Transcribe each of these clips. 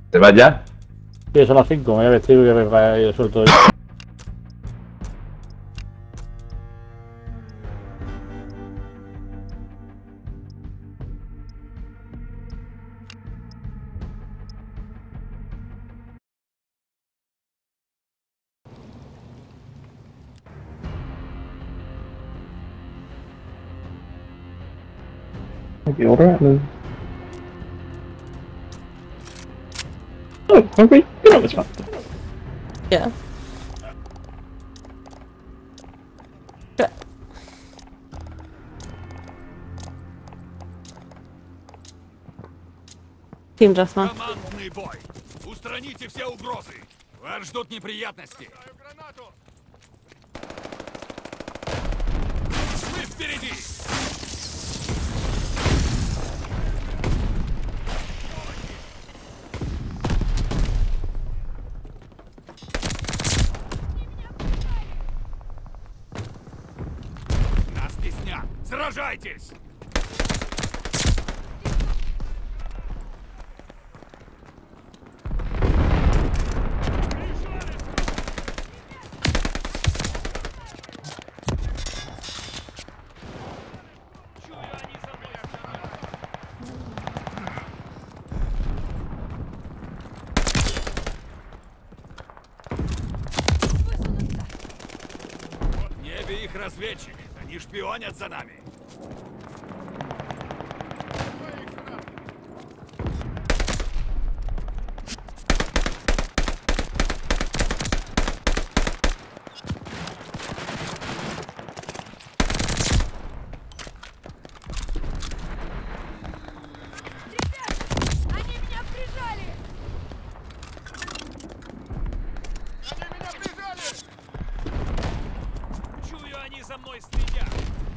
¿Te vas ya? Sí, son las 5, me voy a vestir y suelto yo. Okay, alright then. Oh, hungry? You know it's fun. Yeah. Тим Джасман. Командный бой! Устраните все угрозы! Вас ждут неприятности! Мы впереди! Нас теснят! Сражайтесь! В небе их разведчик. Они шпионят за нами. Они меня прижали! Чую, они за мной следят.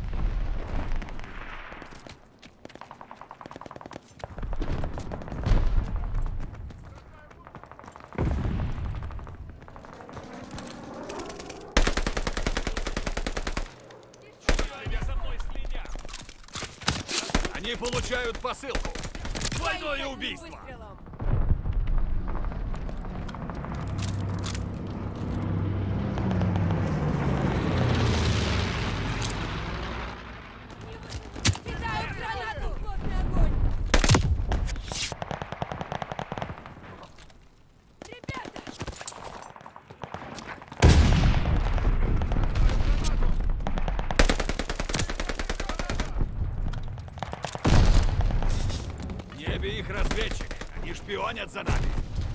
За мной следят. Они получают посылку. Двойное убийство. Выстрелом. Кидаю гранату! Плотный огонь! Ребята! В небе их разведчик. Они шпионят за нами.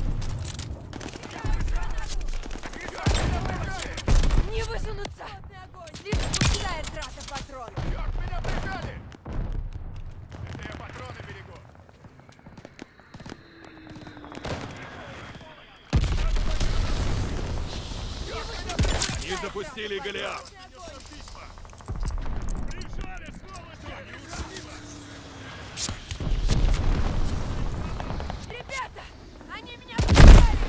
Не высунуться! Слишком густая трата патронов! Меня прижали! Это я патроны берегу. Они запустили Голиаф. Ребята! Они меня прижали!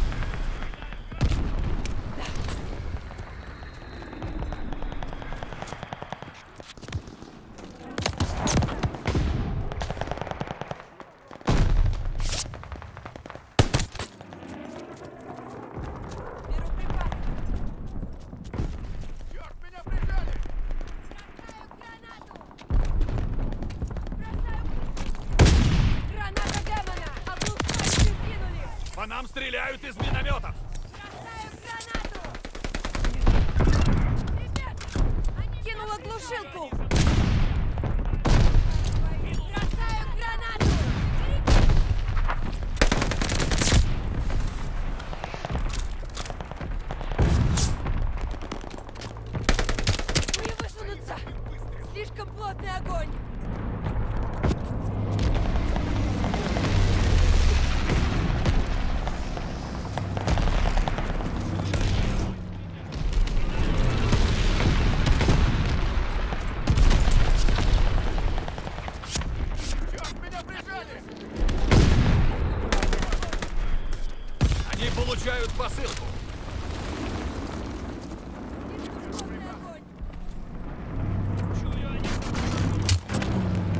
Беру припасы! Меня прижали! Граната демона! Облучающую кинули! По нам стреляют из минометов. Бросаю гранату! Ребята! Кинула глушилку! Бросаю гранату! Не высунуться! Слишком плотный огонь! Они получают посылку. Плотный огонь!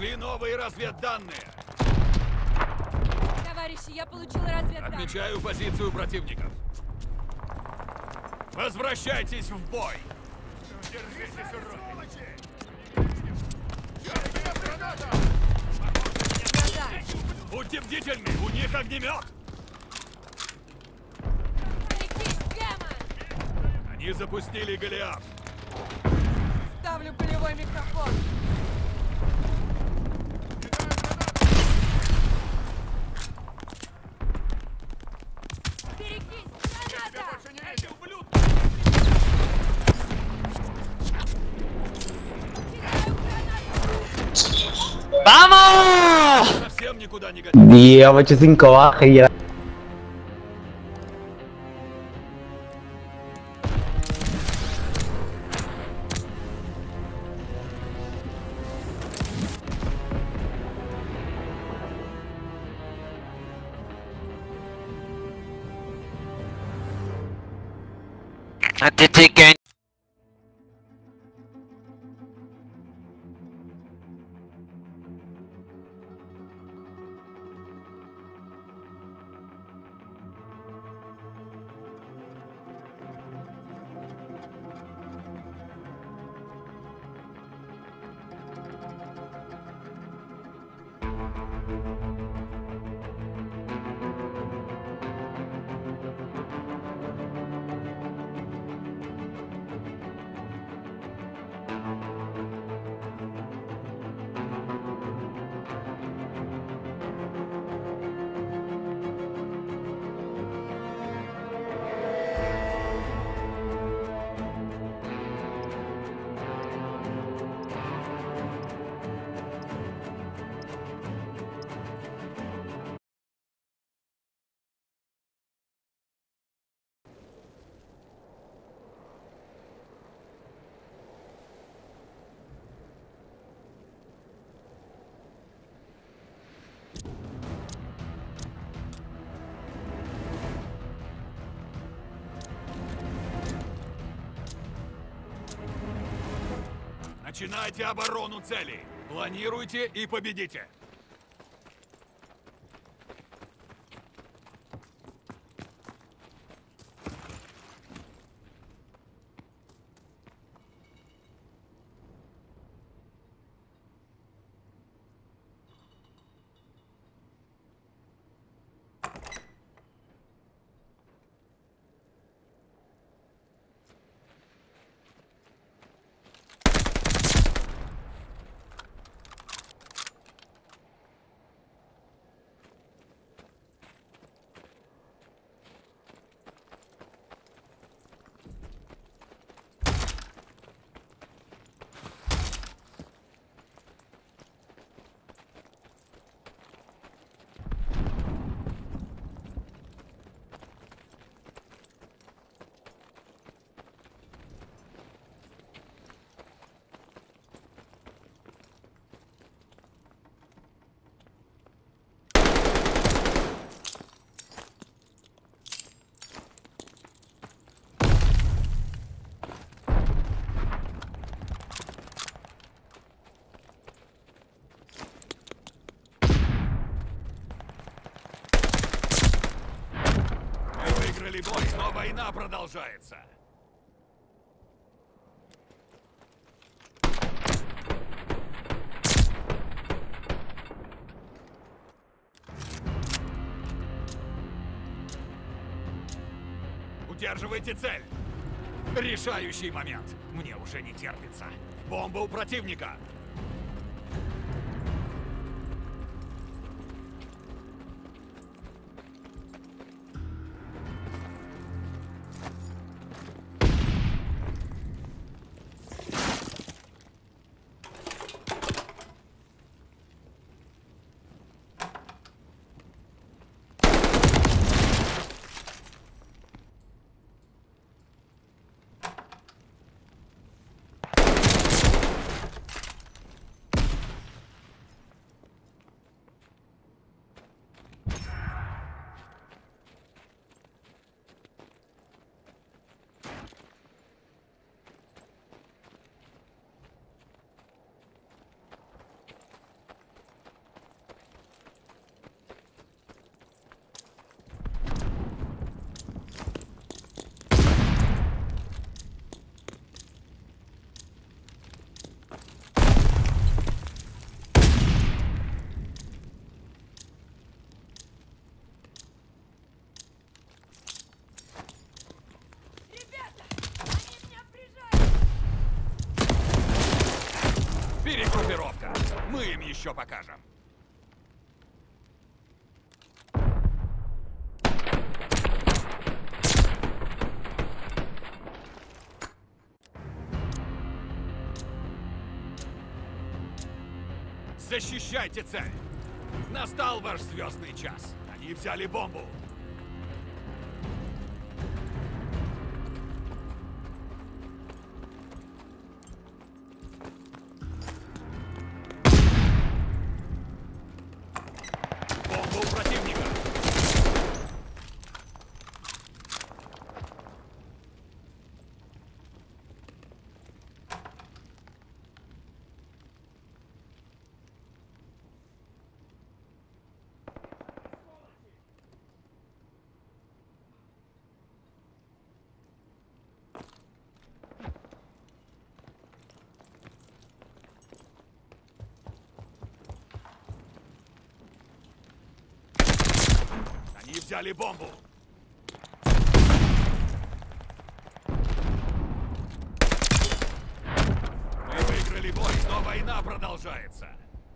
Пришли новые разведданные. Товарищи, я получила разведданные. Отмечаю позицию противников. Возвращайтесь в бой. Держитесь, уроки. Будьте бдительны, у них огнемет. Берегись, демон! Они запустили Голиаф. Ставлю полевой микрофон. Берегись, граната! Эти ублюдки! Кидаю гранату! ¡Vamos! Совсем никуда не годится. 1085 baja y ya. Начинайте оборону цели. Планируйте и победите. Выиграли бой, но война продолжается. Удерживайте цель. Решающий момент. Мне уже не терпится. Бомба у противника. им еще покажем. Защищайте цель! Настал ваш звездный час. Они взяли бомбу. Бомба у противника. Они взяли бомбу. Мы выиграли бой, но война продолжается.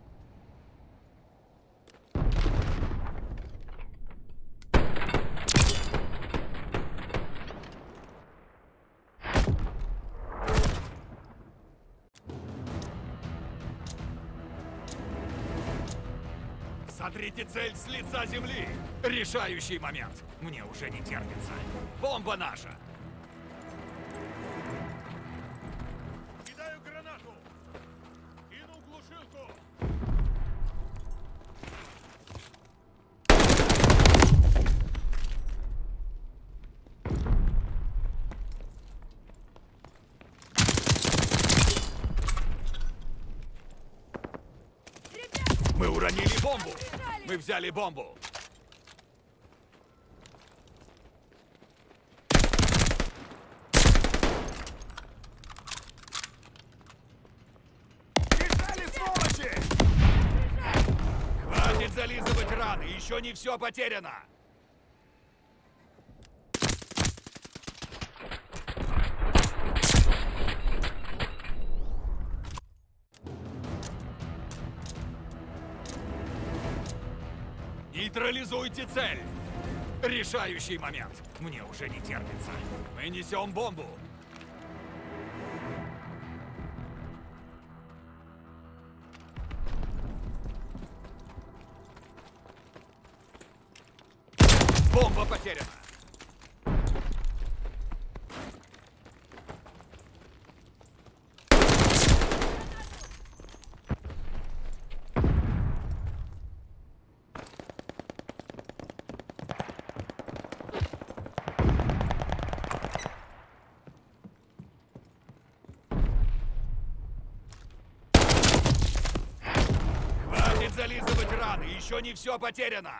Сотрите цель с лица земли! Решающий момент! Мне уже не терпится. Бомба наша! Кидаю гранату! Кину глушилку! Мы уронили бомбу! Мы взяли бомбу! Бежали, сволочи! Хватит зализывать раны, еще не все потеряно! Нейтрализуйте цель! Решающий момент! Мне уже не терпится. Мы несем бомбу! Бомба потеряна! Зализывать раны, еще не все потеряно!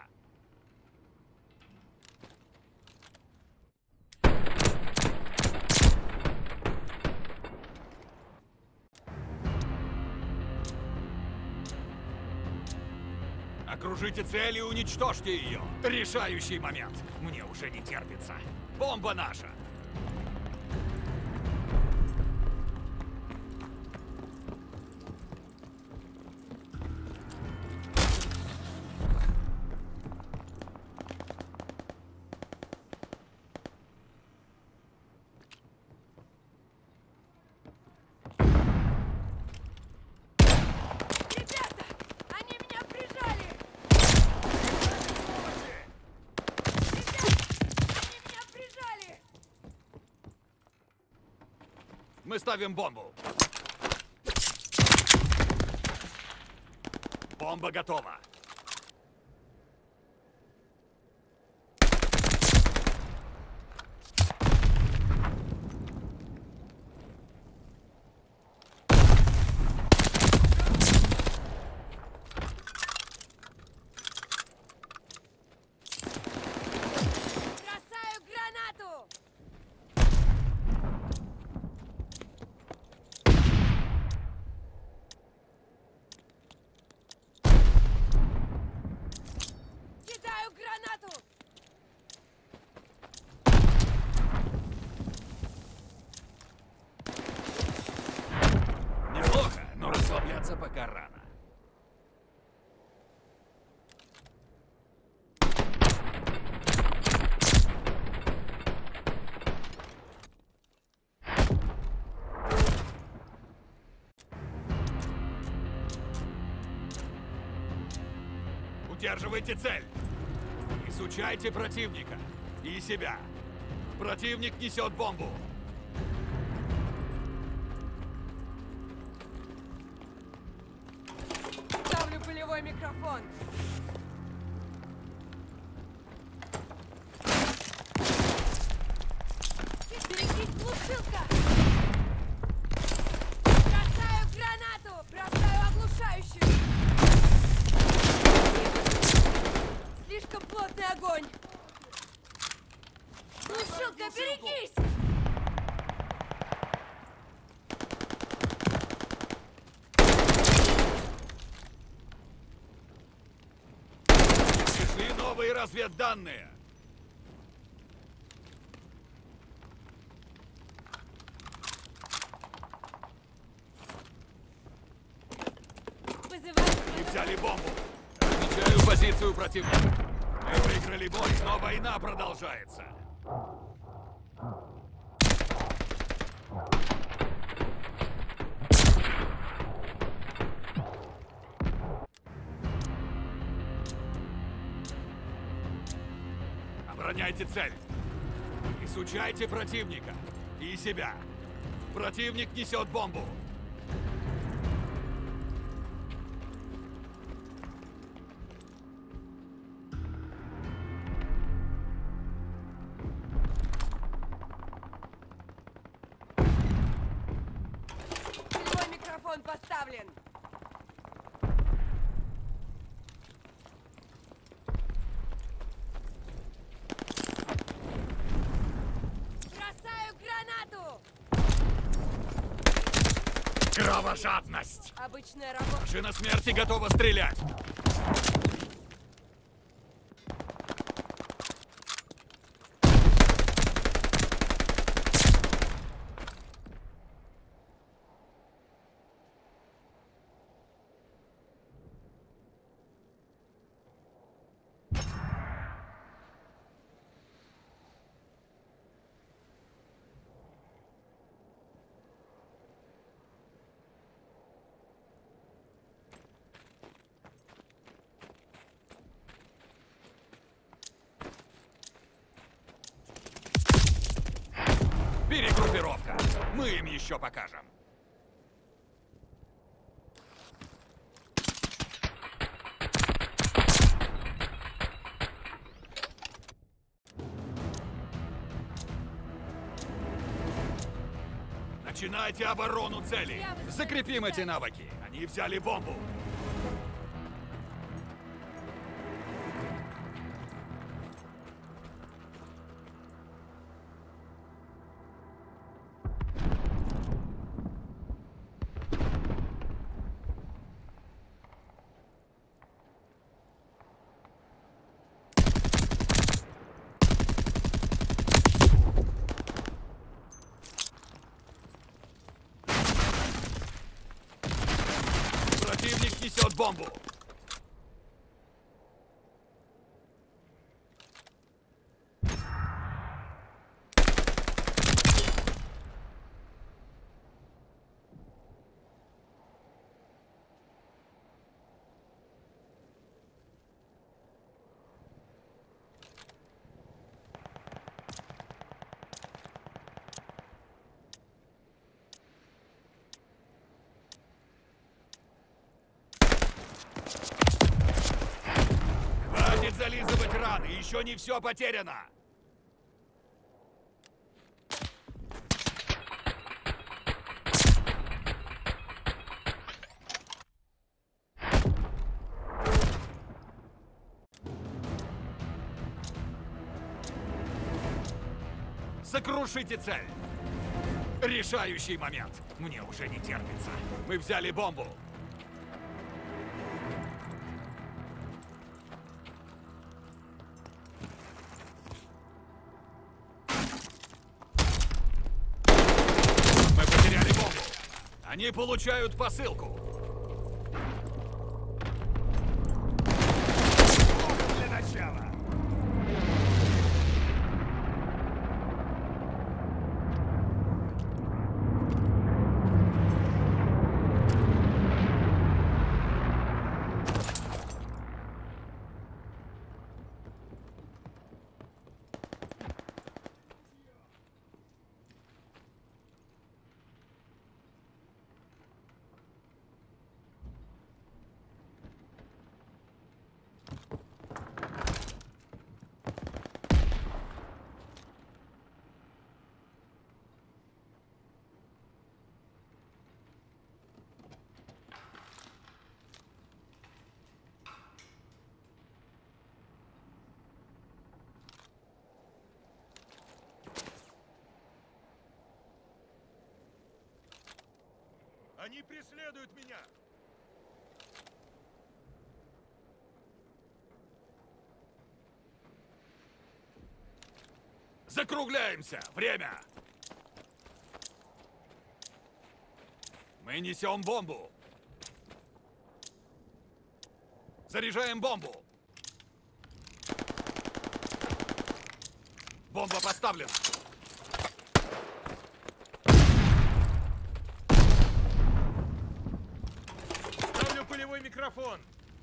Окружите цель и уничтожьте ее! Решающий момент! Мне уже не терпится! Бомба наша! Мы ставим бомбу. Бомба готова. Бросаю гранату! Кидаю гранату! Неплохо, но расслабляться пока рано. Удерживайте цель. Изучайте противника и себя. Противник несет бомбу. Ставлю полевой микрофон. Берегись, глушилка! Бросаю гранату! Бросаю оглушающую! Слишком плотный огонь! Глушилка, берегись! Пришли новые разведданные. Вызываю... Мы взяли бомбу. Отмечаю позицию противника. Мы выиграли бой, но война продолжается. Обороняйте цель. Изучайте противника и себя. Противник несет бомбу. Полевой микрофон поставлен! Бросаю гранату! Кровожадность! Обычная работа. Машина смерти готова стрелять. Перегруппировка. Мы им еще покажем. Начинайте оборону цели. Закрепим эти навыки. Они взяли бомбу. Противник несет бомбу. Хватит зализывать раны, еще не все потеряно. Сокрушите цель. Решающий момент. Мне уже не терпится. Мы взяли бомбу. Мы потеряли бомбу. Они получают посылку. Для начала. Они преследуют меня! Закругляемся! Время! Мы несем бомбу! Заряжаем бомбу! Бомба поставлена! Ставлю пулевой микрофон!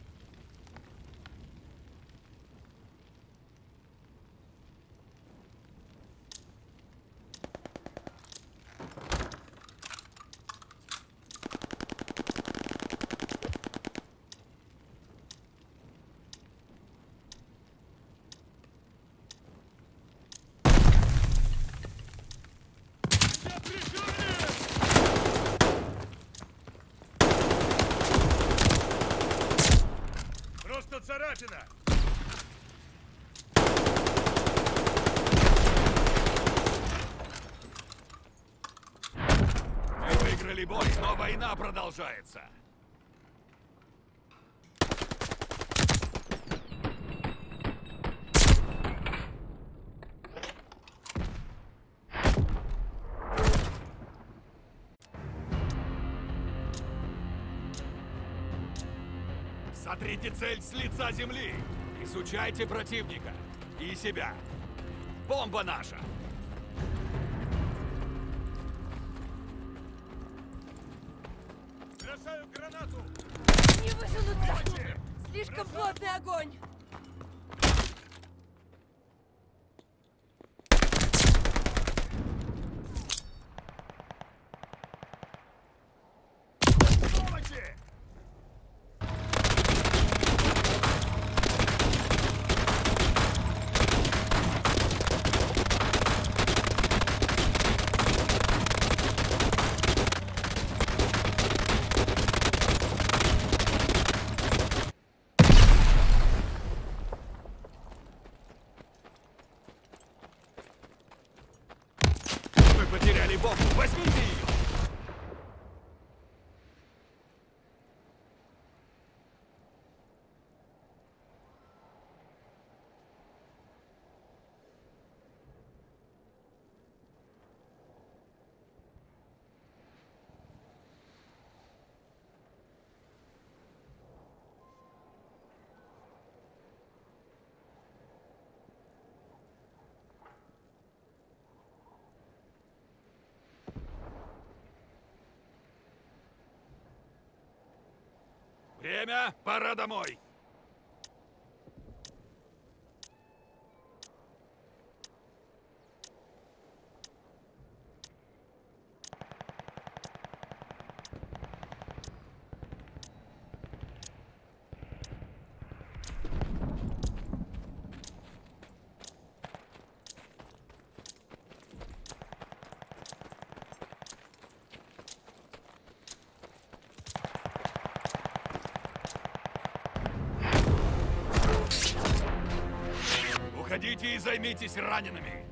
Просто царапина! Мы выиграли бой, но война продолжается. Сотрите цель с лица земли. Изучайте противника и себя. Бомба наша. Бросаю гранату. Не высунуться! Слишком плотный огонь! Помощи! Мы потеряли бомбу. Возьмите ее! Время, пора домой. Уходите и займитесь ранеными.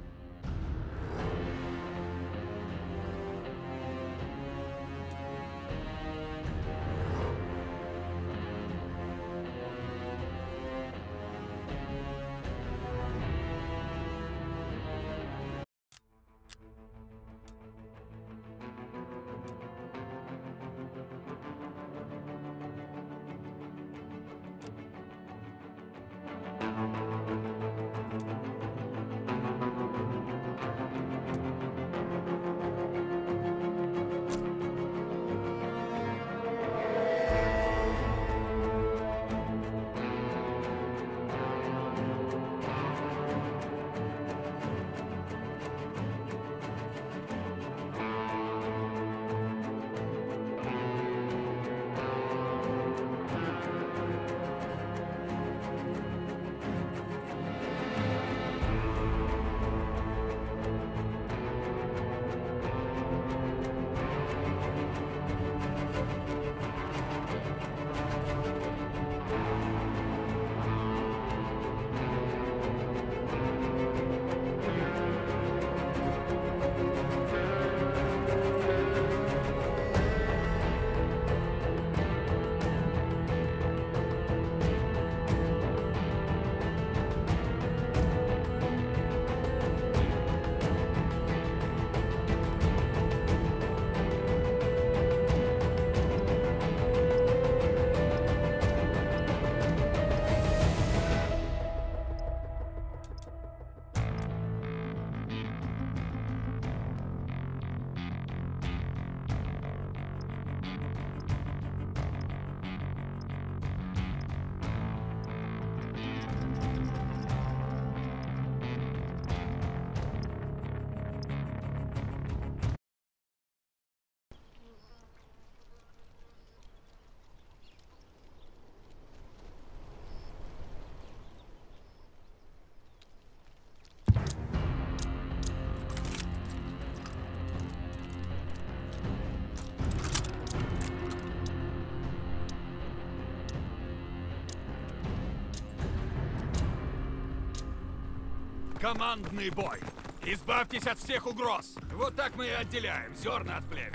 Командный бой. Избавьтесь от всех угроз. Вот так мы и отделяем зерна от плевел.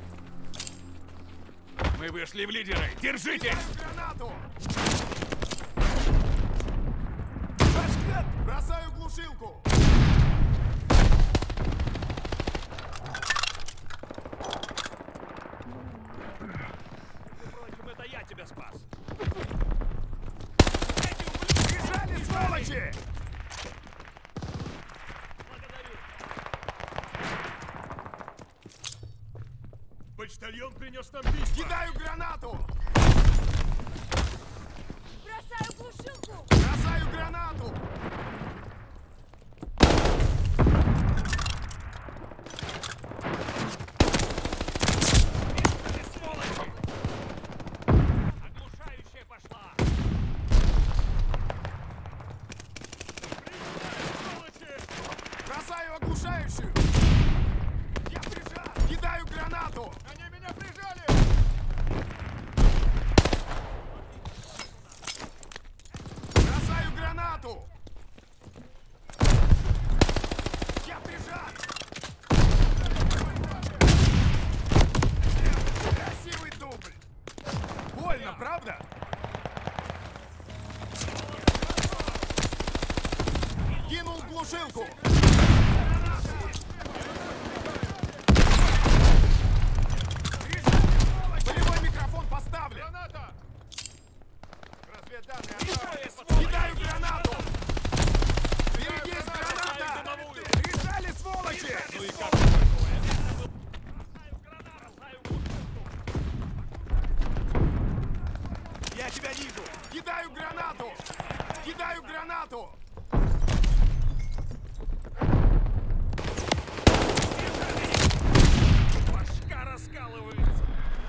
Мы вышли в лидеры. Держитесь! Гранату! Башкет! Бросаю глушилку! Впрочем, это я тебя спас. Бежали, сволочи! Почтальон принес нам письма. Кидаю гранату! Бросаю глушилку! Бросаю гранату! Сволочи! Оглушающая пошла. Бросаю оглушающую! Я прижал! Кидаю гранату! Они меня прижали! Бросаю гранату! Я прижат! Красивый дубль! Больно, правда? Кинул глушилку! Болевой микрофон поставлен! Кидаю гранату! Берегись, граната! Решали, сволочи! Ну и как? Я тебя вижу! Кидаю гранату! Кидаю гранату! Башка раскалывается!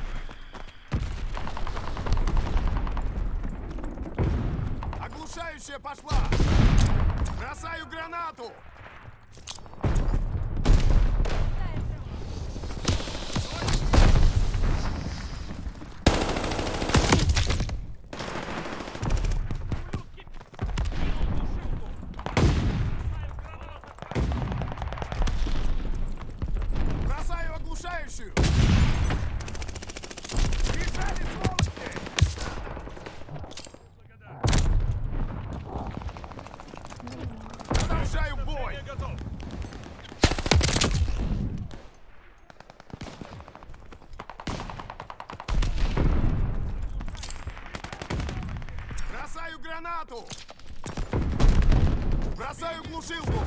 Оглушающая пошла! Бросаю гранату! Бросаю оглушающую! Бежали, сволочи! Продолжаю бой! Я готов! Бросаю гранату! Бросаю глушилку!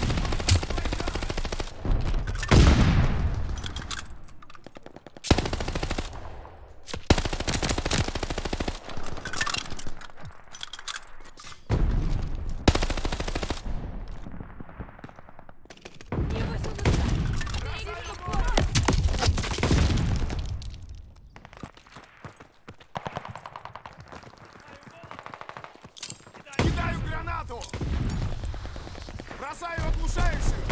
Не высунуться! Слишком плотно! Кидаю гранату! Бросаю оглушающую!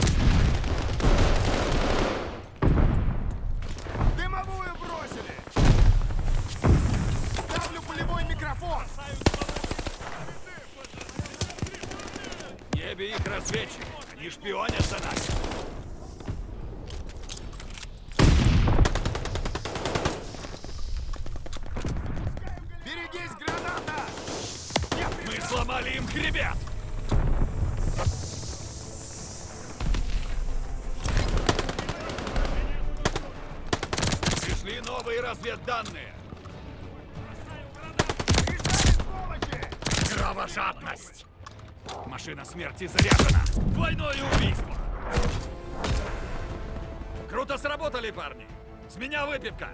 Дымовую бросили! Ставлю болевой микрофон! В небе их разведчик. Они шпионят за нас. Берегись, граната! Я Мы прижал! сломали им хребет. Пришли новые разведданные. Бежали, сволочи! Кровожадность. Машина смерти заряжена. Двойное убийство. Круто сработали, парни. С меня выпивка.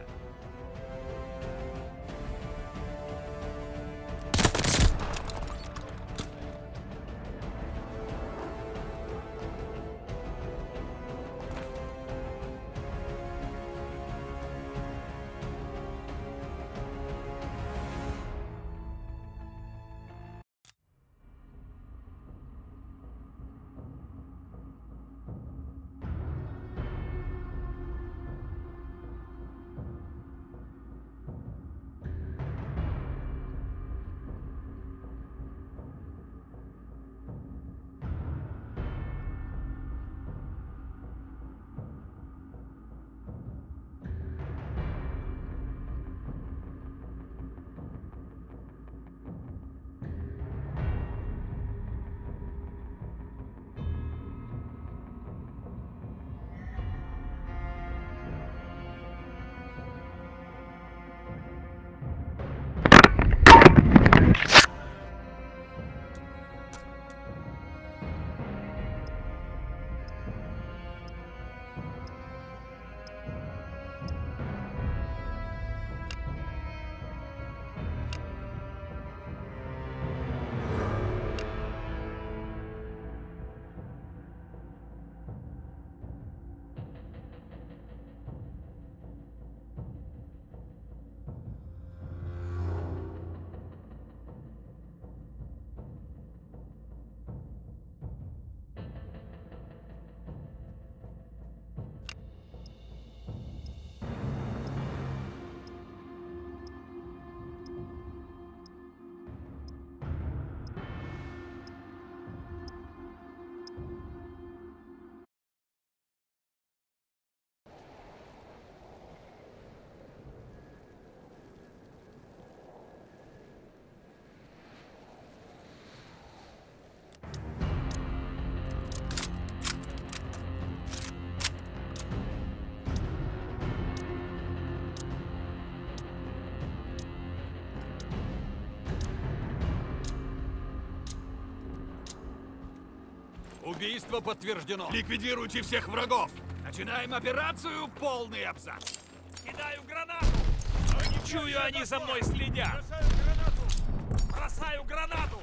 Убийство подтверждено. Ликвидируйте всех врагов. Начинаем операцию «Полный абзац». Кидаю гранату. Чую, они за мной следят. Бросаю гранату.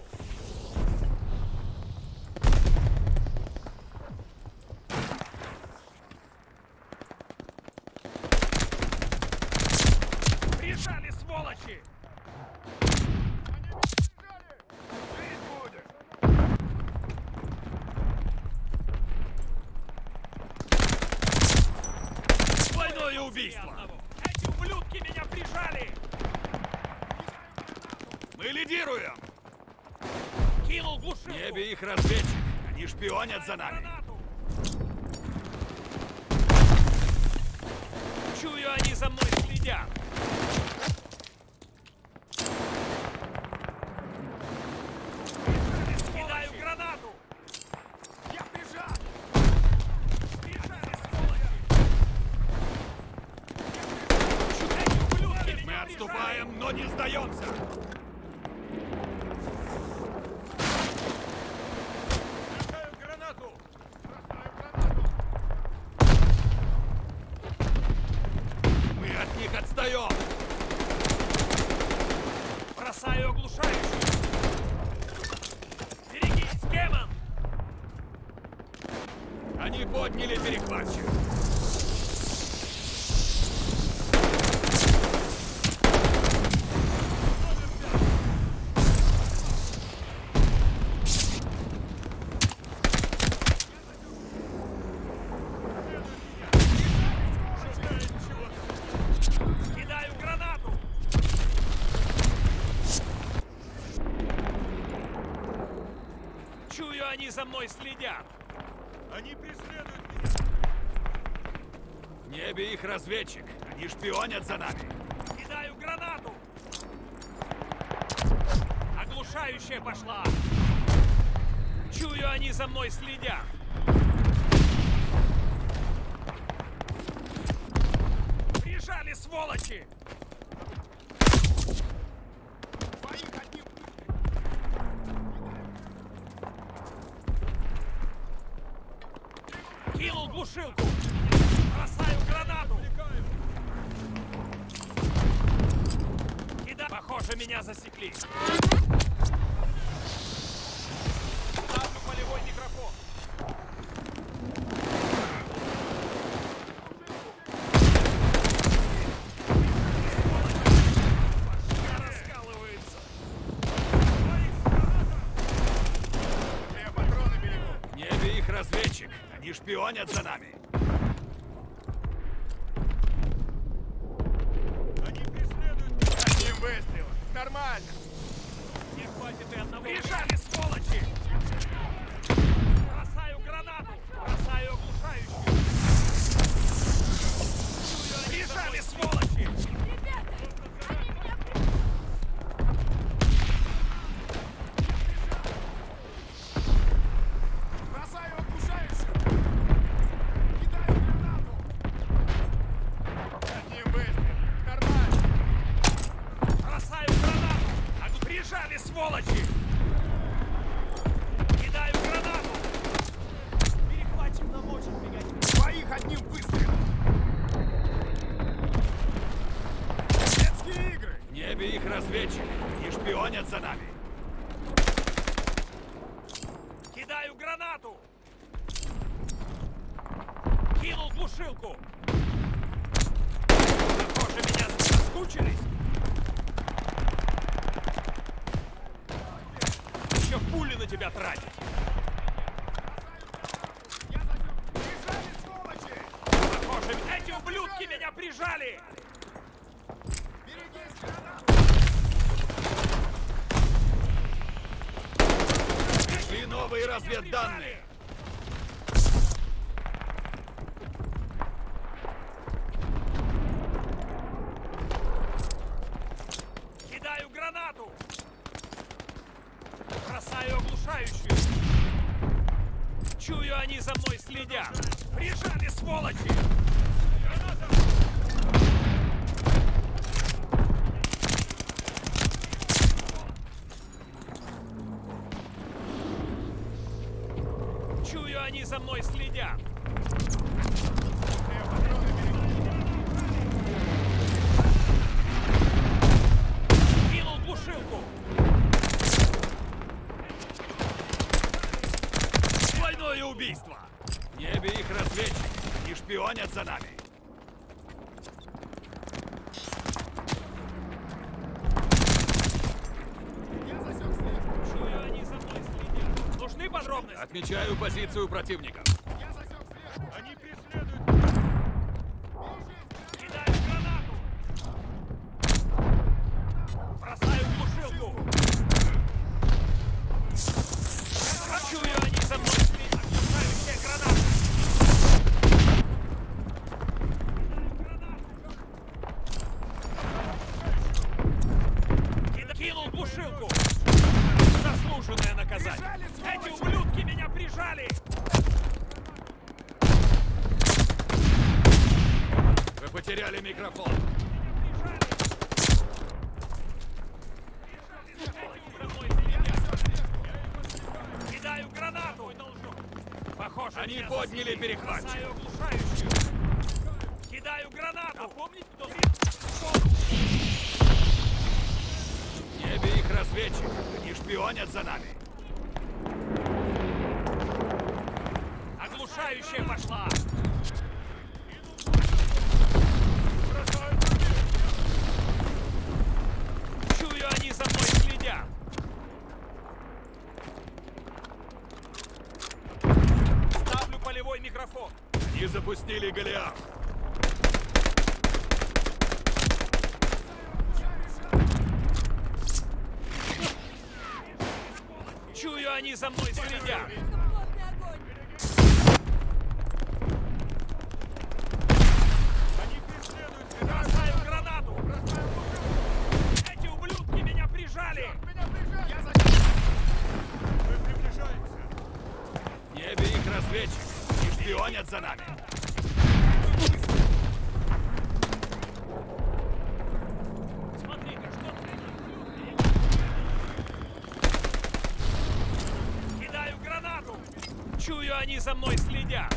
Прижали, сволочи! Жить будешь! Двойное убийство! Эти ублюдки меня прижали! Мы лидируем! Кинул глушилку! В небе их разведчик. Они шпионят за нами. Гранату! Чую, они за мной следят! Кидаю гранату! Я прижат! Бежали, сволочи! Эти ублюдки Мы меня отступаем, но не сдаемся! Бросаю гранату! Бросаю гранату! Мы от них отстаем! Бросаю оглушающую! Берегись, Кэмон! Они подняли перехватчик. Кидаю гранату! Чую, они за мной следят! Они преследуют меня! В небе их разведчик. Они шпионят за нами. Кидаю гранату! Оглушающая пошла! Чую, они за мной следят! Прижали, сволочи! Своих одним! Кинул глушилку! Бросаю гранату! Кида... Похоже, меня засекли! Ставлю полевой микрофон! Башка раскалывается! Я патроны берегу! В небе их разведчик. Они шпионят за нами. Они преследуют меня! Одним выстрелом! Нормально! Не хватит и одного! Бежали, сволочи! Бросаю гранату! Бросаю оглушающую! Бежали, сволочи! Ребята! Они меня Бросаю оглушающую! Кидаю гранату! Одним выстрелом! Нормально! Бросаю гранату! Прижали, сволочи! Кидаю гранату! Перехватчик намочен меня! Своих одним выстрелом! Детские игры! В небе их разведчик. Они шпионят за нами. Кидаю гранату! Кинул глушилку! Похоже, меня соскучились! Еще пули на тебя тратить! Я зажег! Бежали, сволочи! Похоже, эти ублюдки меня прижали! Берегись, гранату! Пришли новые разведданные. Кидаю гранату! Бросаю оглушающую! Чую, они за мной следят! Прижали, сволочи! Чую, они за мной следят. Кинул глушилку. Двойное убийство. В небе их разведчики и шпионят за нами. Чую, они за мной следят. Нужны подробности? Отмечаю позицию противника. Они преследуют. Кидаю гранату. Бросаю глушилку. Чую, они за мной следят. Отмечающая граната. Кинул глушилку. Заслуженное наказание. Эти ублюдки меня прижали. Вы потеряли микрофон. Кидаю гранату. Похоже, они подняли перехват. Кидаю гранату. Помните, кто в небе их разведчик. Они шпионят за нами. Оглушающая пошла. Чую, они за мной следят. Ставлю полевой микрофон. Они запустили Голиаф. Чую, они за мной следят. Они преследуют. Бросаю гранату. Эти ублюдки меня прижали. Я зачем? Мы приближаемся. В небе их разведчики и шпионят за нами. Смотри-ка, что ты? Кидаю гранату. Чую, они за мной следят.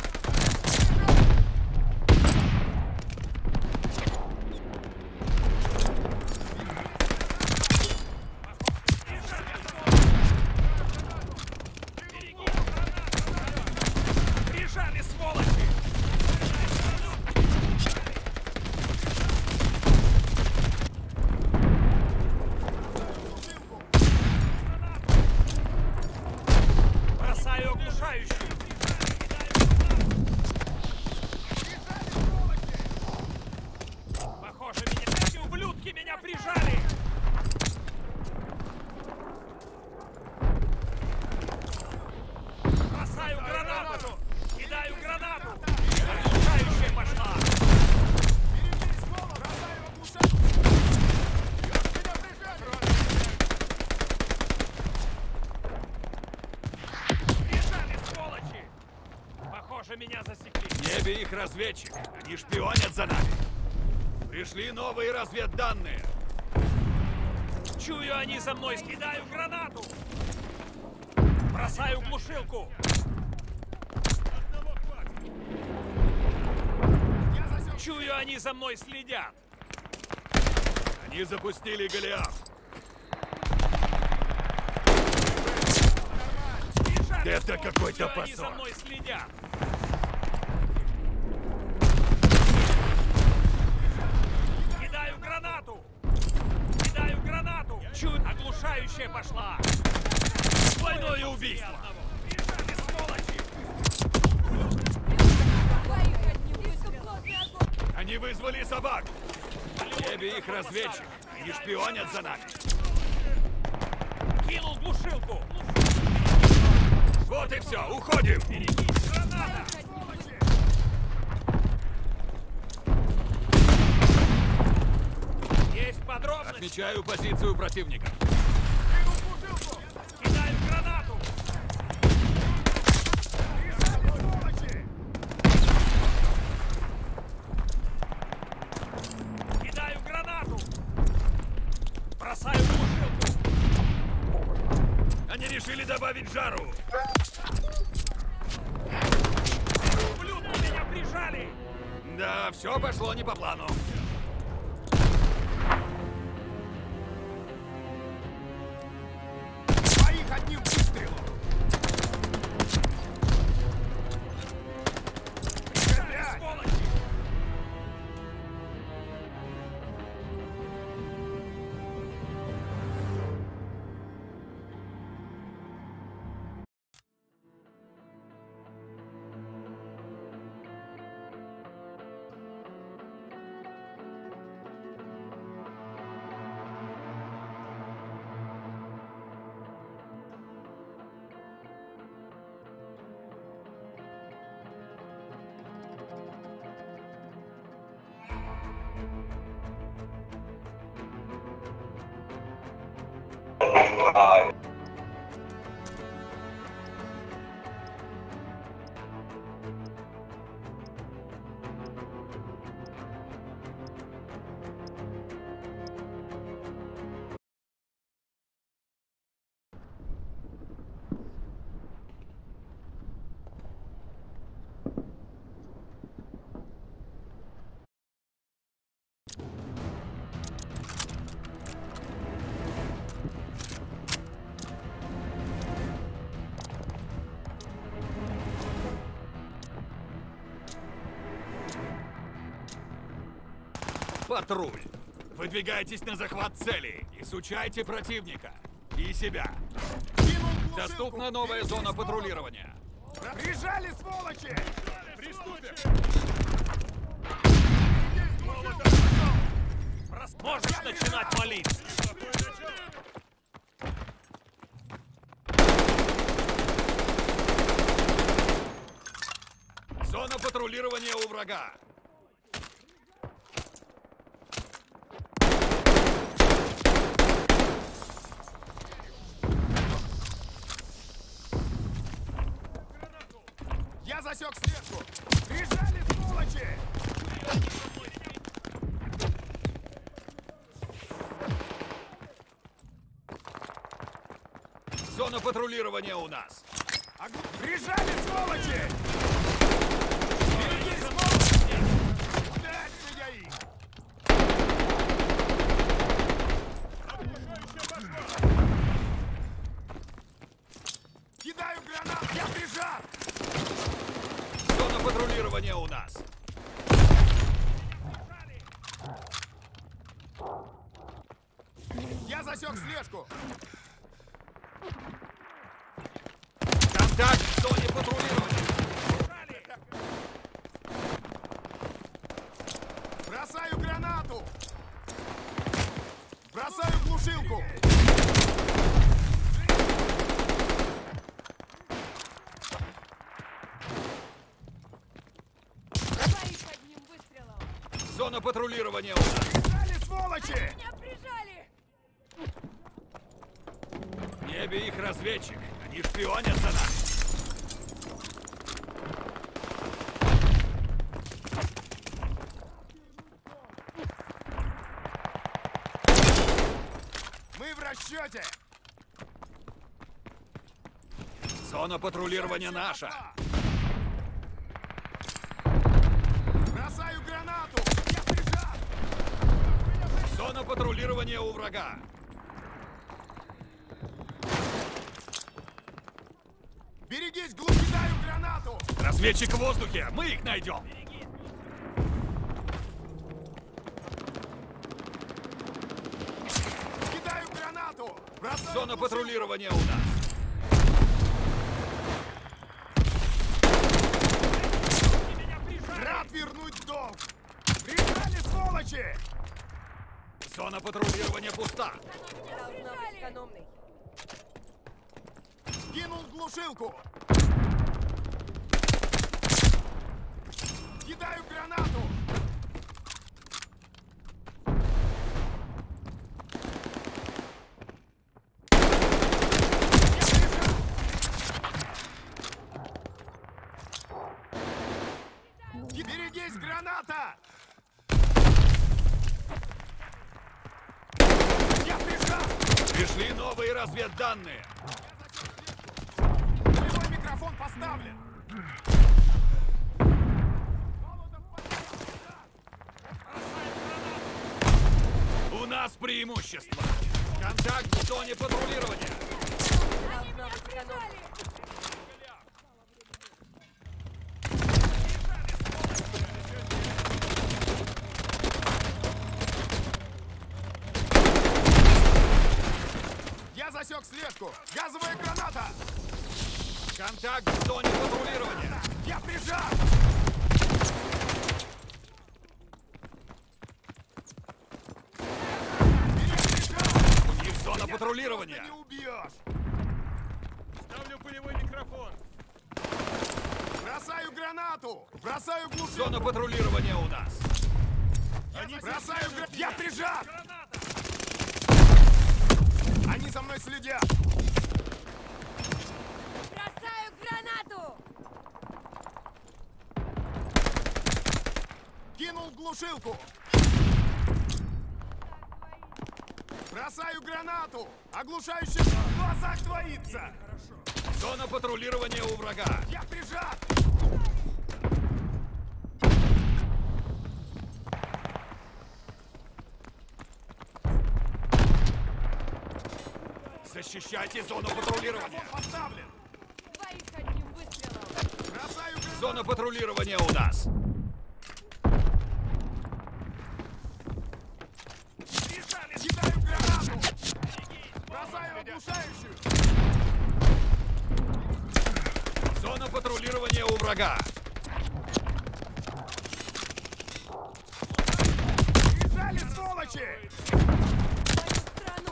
Прижали, сволочи! Бросаю оглушающую. Похоже, эти ублюдки меня прижали. Бросаю гранату. Кидаю гранату. Оглушающая пошла. Прижали, сволочи! Похоже, меня засекли. В небе их разведчик. Они шпионят за нами. Пришли новые разведданные. Чую, они за мной. Кидаю гранату. Бросаю глушилку. Одного хватит. Чую, они за мной следят. Они запустили Голиаф. Это какой-то позор. Они за мной следят. Кидаю гранату. Кидаю гранату. Чуть оглушающая пошла. Двойное убийство. Прижали, сволочи. Они вызвали собак. В небе их разведчик. Они шпионят за нами. Кинул глушилку. Вот и все, уходим. Берегись, граната. Есть подробности. Отмечаю позицию противника. Кидаю гранату. Кидаю гранату. Бросаю глушилку. Они решили добавить жару. Меня прижали! Да, все пошло не по плану. Своих одним выстрелом! Сволочи! Патруль! Выдвигайтесь на захват цели. Изучайте противника. И себя. Доступна новая зона патрулирования. Прижали, сволочи! Приступим! Можешь начинать молиться. Зона патрулирования у врага. Я засек слежку! Прижали, сволочи! Зона патрулирования у нас. Прижали, сволочи! Берегись, сволочи! Дальше я их! Кидаю гранат! Я прижат! Зона патрулирования у нас. Я засек слежку! Контакт в зоне патрулирования. Бросаю гранату! Бросаю глушилку! Своих одним выстрелом! Зона патрулирования у нас. Прижали, сволочи! Меня прижали! В небе их разведчик. Они шпионят за нами. Мы в расчете! Зона патрулирования наша. Бросаю гранату! Я прижат! Зона патрулирования у врага. Берегись, кидаю гранату! Разведчик в воздухе. Мы их найдем. Кидаю гранату! Бросаю Зона глушилку! патрулирования у нас. Рад вернуть долг! Прижали, сволочи! Зона патрулирования пуста. Должна быть экономной. Кинул глушилку! Кидаю гранату! Берегись, граната! Я прижат! Пришли новые разведданные. Прямой микрофон поставлен! преимущество. Контакт в зоне патрулирования. Должна быть экономной. Я засек слежку! Газовая граната! Контакт в зоне патрулирования. Я прижат! У них зона патрулирования. Не убьешь! Ставлю пулевой микрофон. Бросаю гранату! Бросаю глушилку! Зона патрулирования у нас. Бросаю гранату! Я прижат! Они за мной следят! Бросаю гранату! Кинул глушилку! Бросаю гранату! Оглушающий в глазах двоится! Зона патрулирования у врага. Я прижат! Защищайте зону патрулирования. Поставлен! Двоих одним выстрелом. Бросаю гранату! Зона патрулирования у нас. Кидаю гранату! Бросаю оглушающую! Зона патрулирования у врага. Бежали, сволочи! Твою страну!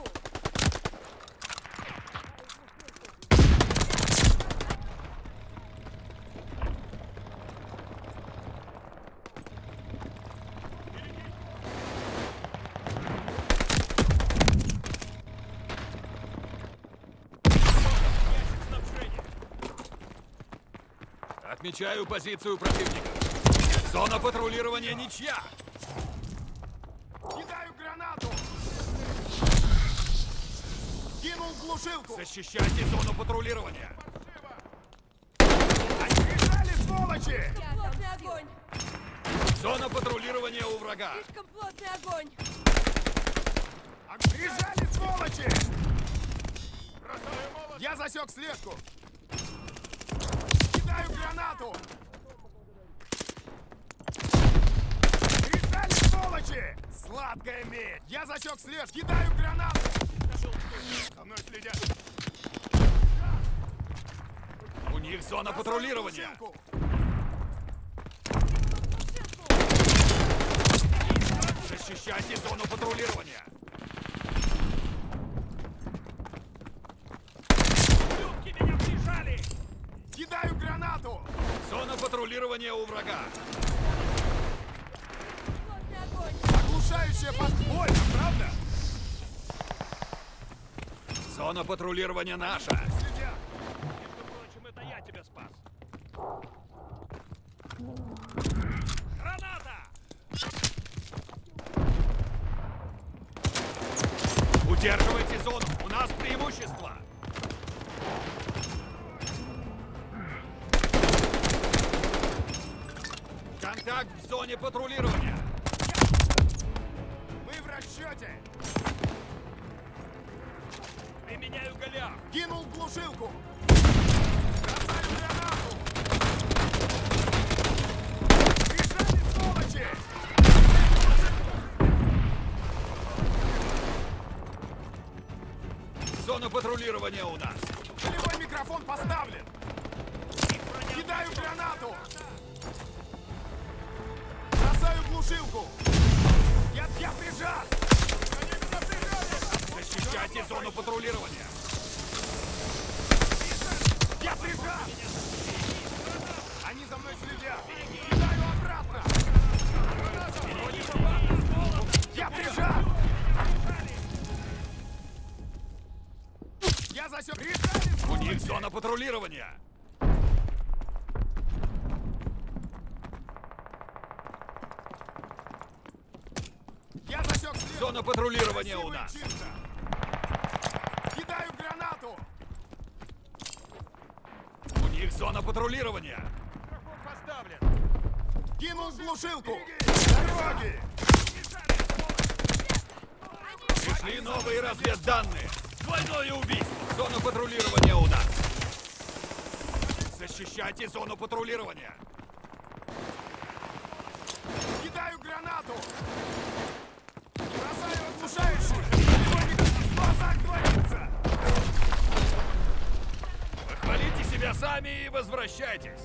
Отмечаю позицию противника. Зона патрулирования ничья. Кидаю гранату! Кинул глушилку! Защищайте зону патрулирования. Они бежали, сволочи! Плотный огонь! Зона патрулирования у врага. Слишком плотный огонь! Бежали, сволочи! Я засек слежку! Кидаю гранату! Бежали, сволочи! Сладкая медь! Я засек слежку! Кидаю гранату! За мной следят! У них зона патрулирования. Глушилку! Защищайте зону патрулирования. Ублюдки меня прижали! Кидаю гранату! Зона патрулирования у врага. Плотный огонь! Оглушающая больно, правда? Зона патрулирования наша. Следят! Между прочим, это я тебя спас. Граната! Удерживайте зону. У нас преимущество. Контакт в зоне патрулирования. Мы в расчете! Применяю голям. Кинул глушилку! Бросаю гранату! Бежали, сволочи! Зона патрулирования у нас. Полевой микрофон поставлен! Кидаю гранату! Бросаю глушилку! Я прижат! Защищайте зону патрулирования. Я прижат! Они за мной следят! Кидаю обратно! Я прижат! Я засек! Прижали, У них сволочи! зона патрулирования. Я засек след! Зона патрулирования у Красиво и нас. чисто. Кидаю гранату! У них зона патрулирования. Микрофон поставлен. Кинул глушилку! С дороги! Они Пришли новые разведданные. Двойное убийство. Зону патрулирования у нас. Защищайте зону патрулирования. Кидаю гранату! Бросаю оглушающий! Что творится? Похвалите себя сами и возвращайтесь.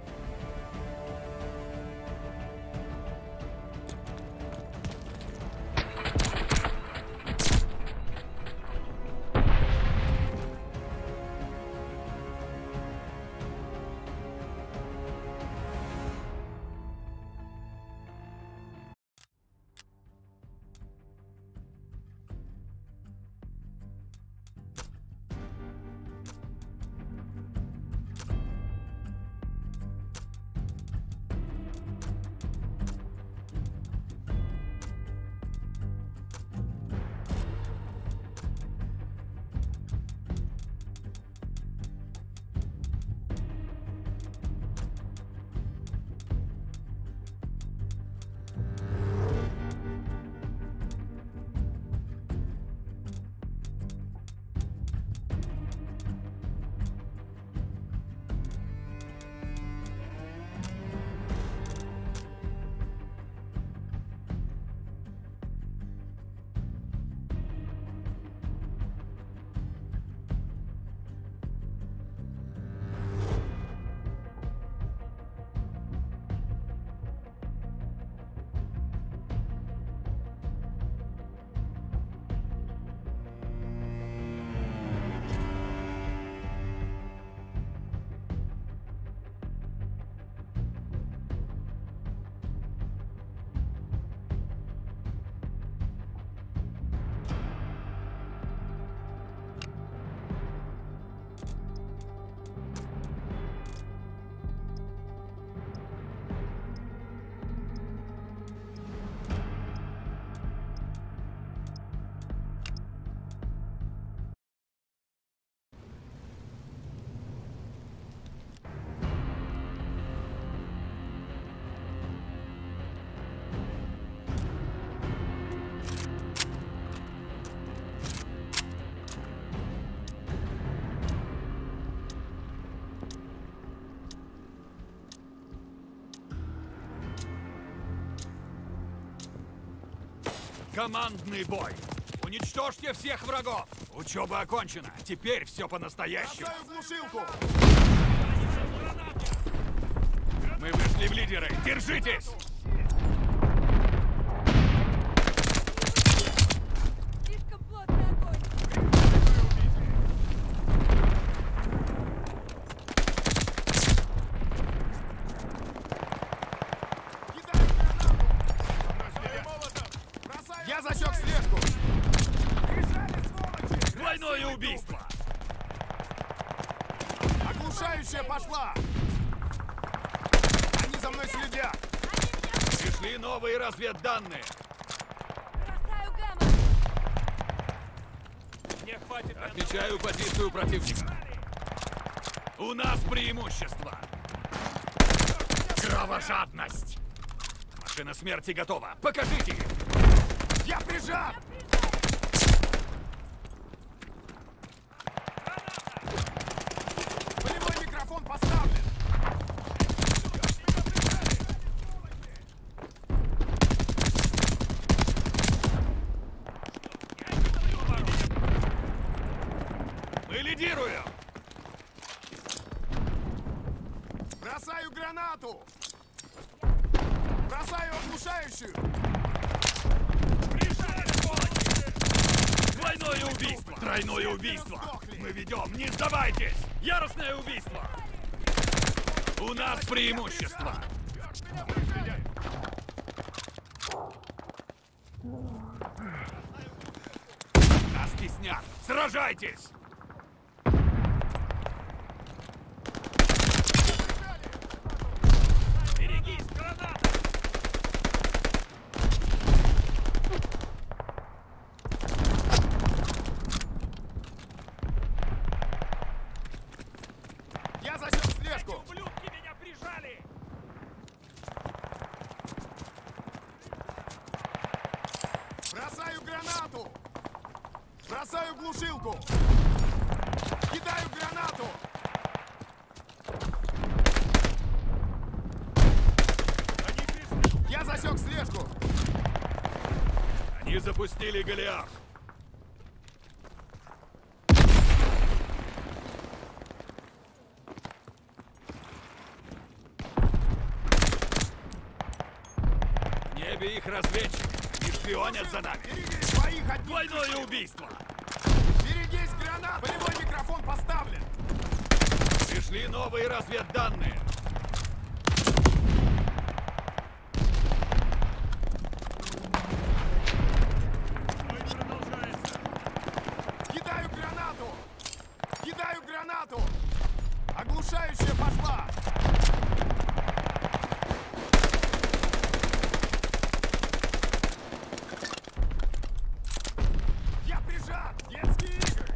Командный бой. Уничтожьте всех врагов. Учеба окончена. Теперь все по-настоящему. Бросаю глушилку! Мы вышли в лидеры. Держитесь! Слишком плотный огонь. Кидаю гранату! Бросаю я засек слежку! Бежали, сволочи! Двойное убийство. Оглушающая пошла! Они за мной следят! Пришли новые разведданные. Бросаю гамма. Мне хватит. Отмечаю позицию противника. У нас преимущество. Кровожадность. Машина смерти готова. Покажите их. Я прижат! Полевой микрофон поставлен! Мы лидируем. Бросаю гранату! Бросаю оглушающую! Двойное убийство. Тройное убийство. Мы ведем. Не сдавайтесь. Яростное убийство. У нас преимущество. Нас теснят. Сражайтесь. Берегись, граната! Я засек слежку! Ублюдки меня прижали! Бросаю гранату! Бросаю глушилку! Кидаю гранату! Я засек слежку! Они запустили Голиаф. В небе их разведчик. Они шпионят за нами. Берегись своих от Двойное убийство. Берегись гранат! Полевой микрофон поставлен! Пришли новые разведданные. Кидаю гранату! Кидаю гранату! Оглушающая пошла! Я прижат! Детские игры!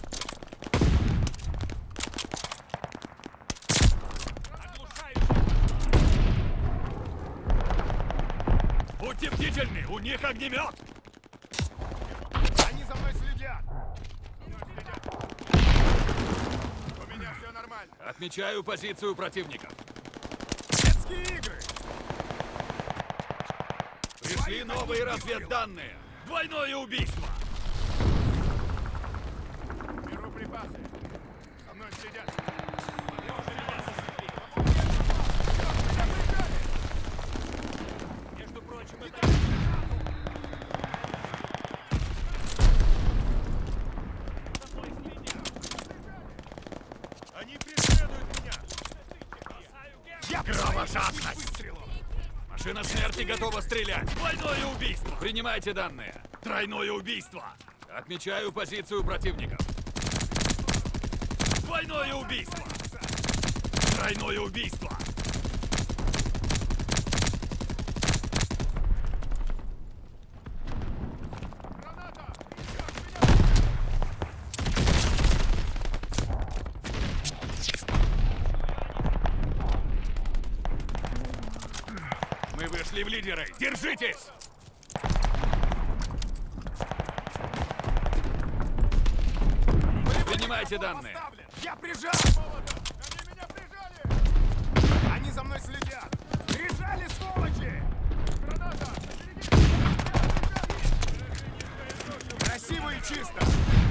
Будьте бдительны, у них огнемет. Они за мной следят! У меня все нормально! Отмечаю позицию противников. Детские игры! Пришли новые разведданные. Двойное убийство. Беру припасы! За мной следят! Между прочим, это... Они преследуют меня! Я кровожадность. Машина смерти готова стрелять. Двойное убийство. Принимайте данные. Тройное убийство. Отмечаю позицию противников. Двойное убийство. Тройное убийство. Мы вышли в лидеры. Держитесь! Принимайте данные. Поставлен. Я прижал! Они меня прижали! Они за мной следят! Прижали, сволочи! Граната! Красиво и чисто!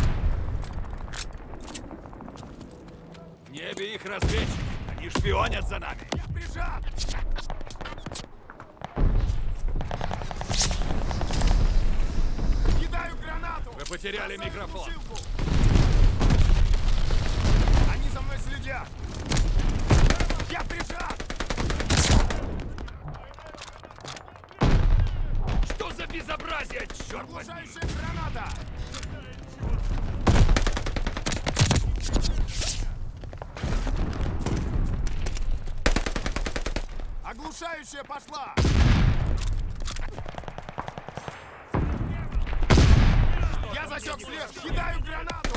В небе их разведчики. Они шпионят за нами. Я прижат! Кидаю гранату! Вы потеряли Бросаю микрофон. глушилку. Они за мной следят! Я прижат! Что за безобразие, черт возьми! Оглушающая граната! Оглушающая пошла! Я засек след! Кидаю гранату!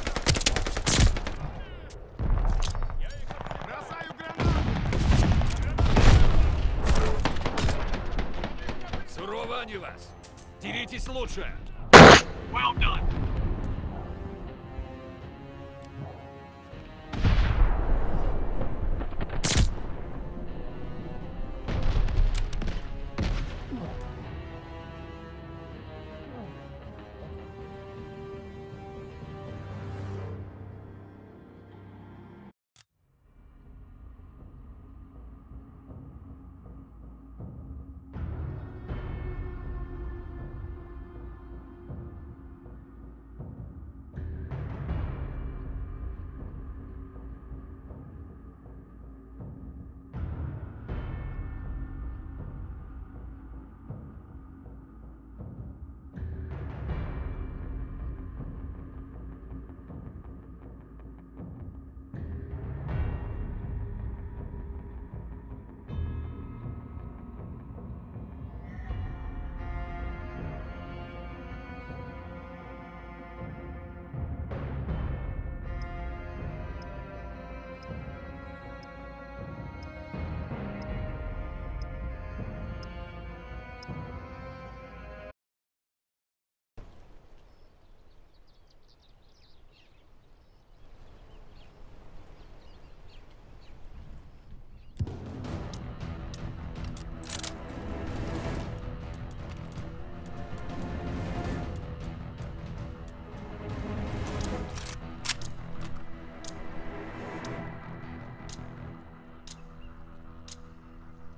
Бросаю гранату! Сурово они вас. Деритесь лучше.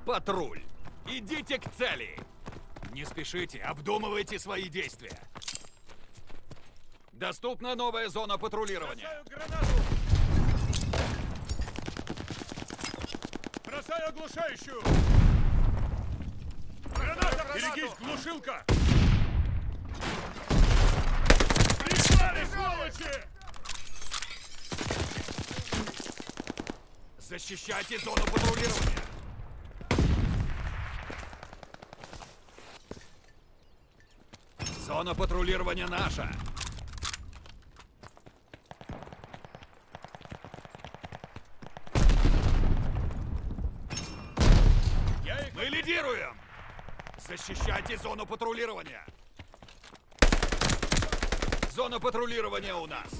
Патруль, идите к цели. Не спешите, обдумывайте свои действия. Доступна новая зона патрулирования. Бросаю оглушающую! Граната! Берегись, глушилка! Прислали, сволочи! Защищайте зону патрулирования. Зона патрулирования наша. Мы лидируем! Защищайте зону патрулирования! Зона патрулирования у нас!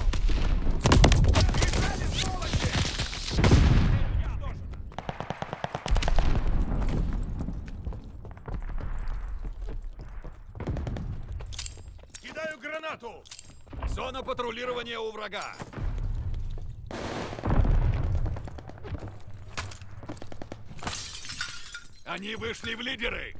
Кидаю гранату! Зона патрулирования у врага! Они вышли в лидеры!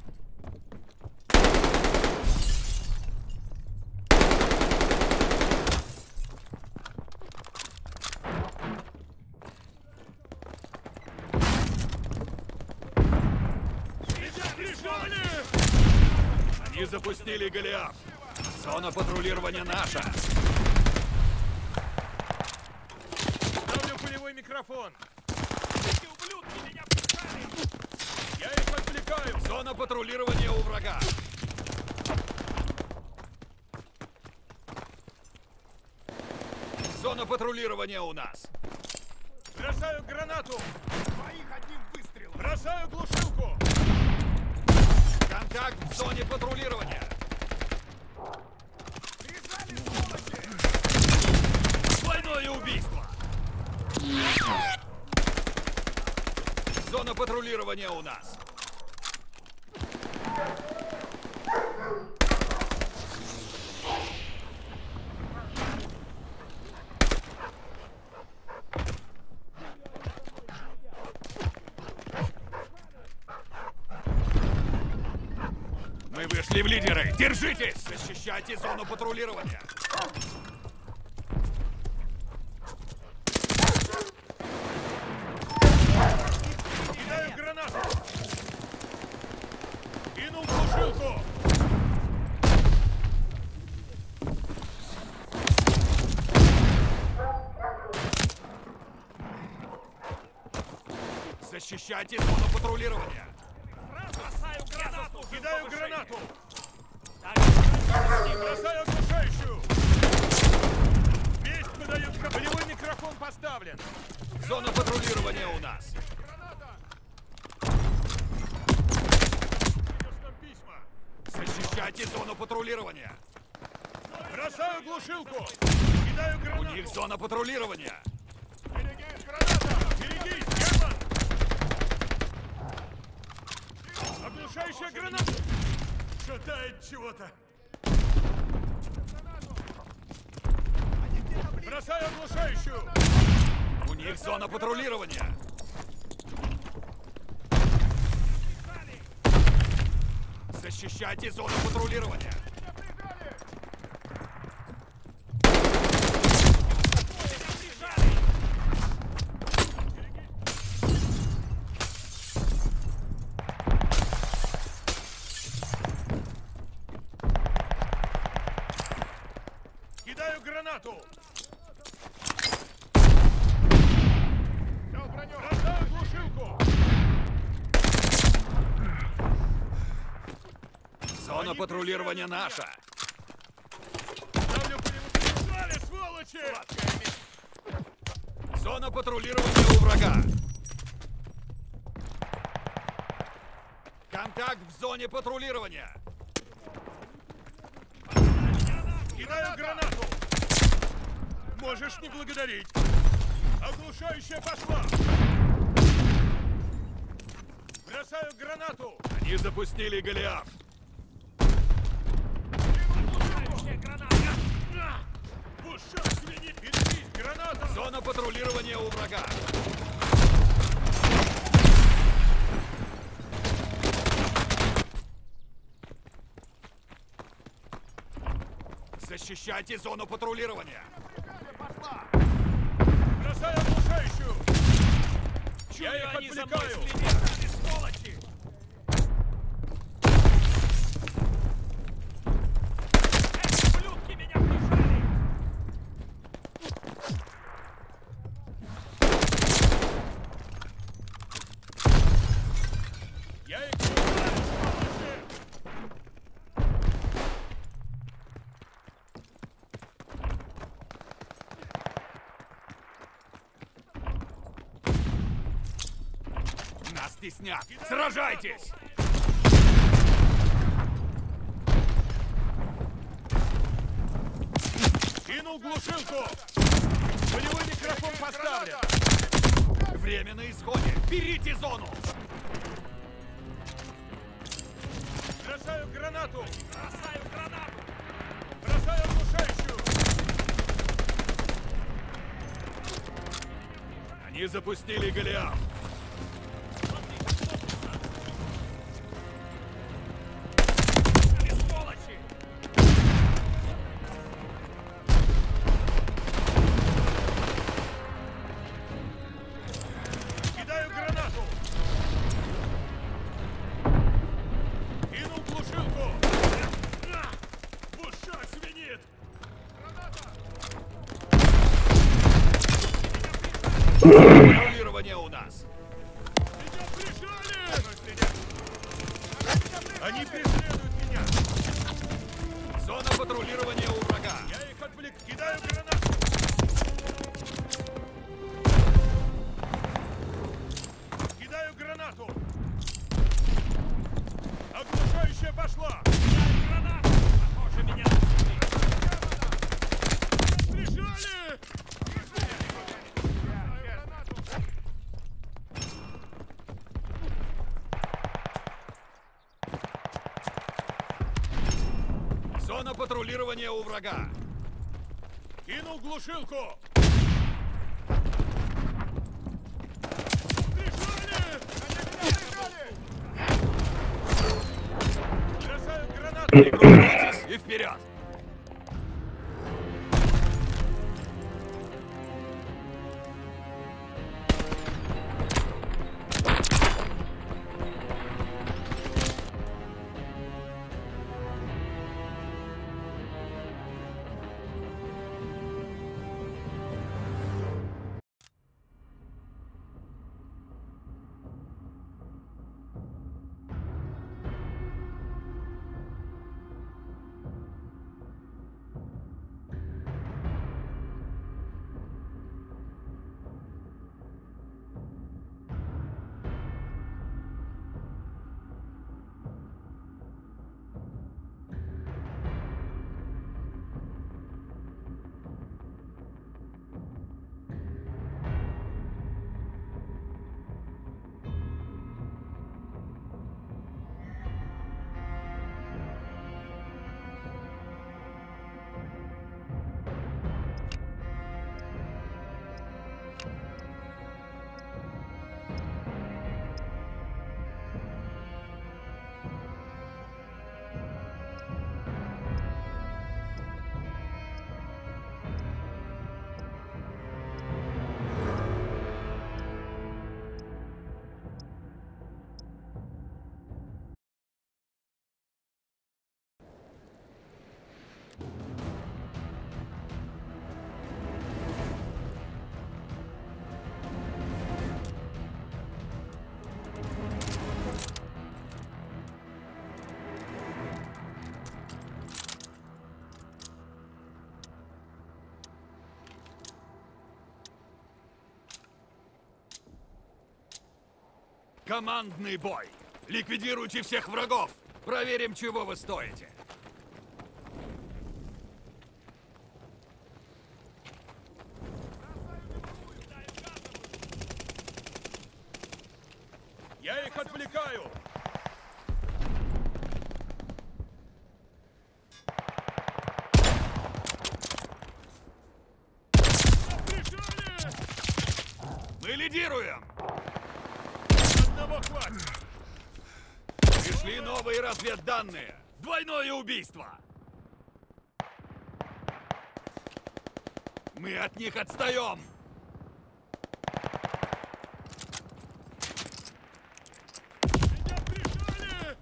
Они запустили Голиаф! Зона патрулирования наша! Ставлю пулевой микрофон! Эти ублюдки меня пускали! Я их отвлекаю! Зона патрулирования у врага! Зона патрулирования у нас! Бросаю гранату! Своих одним выстрелом! Бросаю глушилку! Контакт в зоне патрулирования! Прижали, сволочи! Двойное убийство! Зона патрулирования у нас! Мы вышли в лидеры! Держитесь! Защищайте зону патрулирования! Кидаю гранату! Кинул глушилку! Защищайте зону патрулирования! Бросаю гранату! Кидаю гранату! Так, Бросаю оглушающую! Весть подают, болевой микрофон поставлен! Зона патрулирования у нас! Нам письма! Защищайте зону патрулирования! Бросаю глушилку! Кидаю У гранату! них зона патрулирования! Берегись, граната! Берегись, Герман! Оглушающая граната! Шатает чего-то! Бросаю оглушающую! У них зона патрулирования! Защищайте зону патрулирования! Кидаю гранату! Бросаю глушилку! Зона патрулирования наша! Ставлю прижали, сволочи! Зона патрулирования у врага! Контакт в зоне патрулирования! Кидаю гранату! Можешь не благодарить! Оглушающая пошла! Бросаю гранату! Они запустили Голиаф! Пушок свинит! Берегись, граната! Зона патрулирования у врага! Зачищайте зону патрулирования. Бросаю оглушающую! Чую, Я их они за мной отвлекаю. следят, эти сволочи! Эти ублюдки меня прижали! Я их прижал, сволочи! Нас теснят! Сражайтесь! Кинул глушилку! Болевой микрофон поставлен! Время на исходе! Берите зону! Бросаю гранату! Бросаю гранату! Бросаю оглушающую! Они запустили Голиаф! Эти сволочи! Кидаю гранату! Кинул глушилку! В ушах звенит! Патрулирование у нас! Меня прижали! Они преследуют меня! Зона патрулирования у врага! Я их отвлек! Кидаю гранату! Кидаю гранату! Оглушающая пошла! Кидаю гранату! Похоже, меня засекли! Прижали! Зона патрулирования у врага! Кинул глушилку! Прижали! Бросаю гранату! Приготовьтесь и вперед! Командный бой! Ликвидируйте всех врагов! Проверим, чего вы стоите! Я их отвлекаю! Прижали! Мы лидируем! Одного хватит! Пришли новые разведданные! Двойное убийство! Мы от них отстаем! Меня прижали!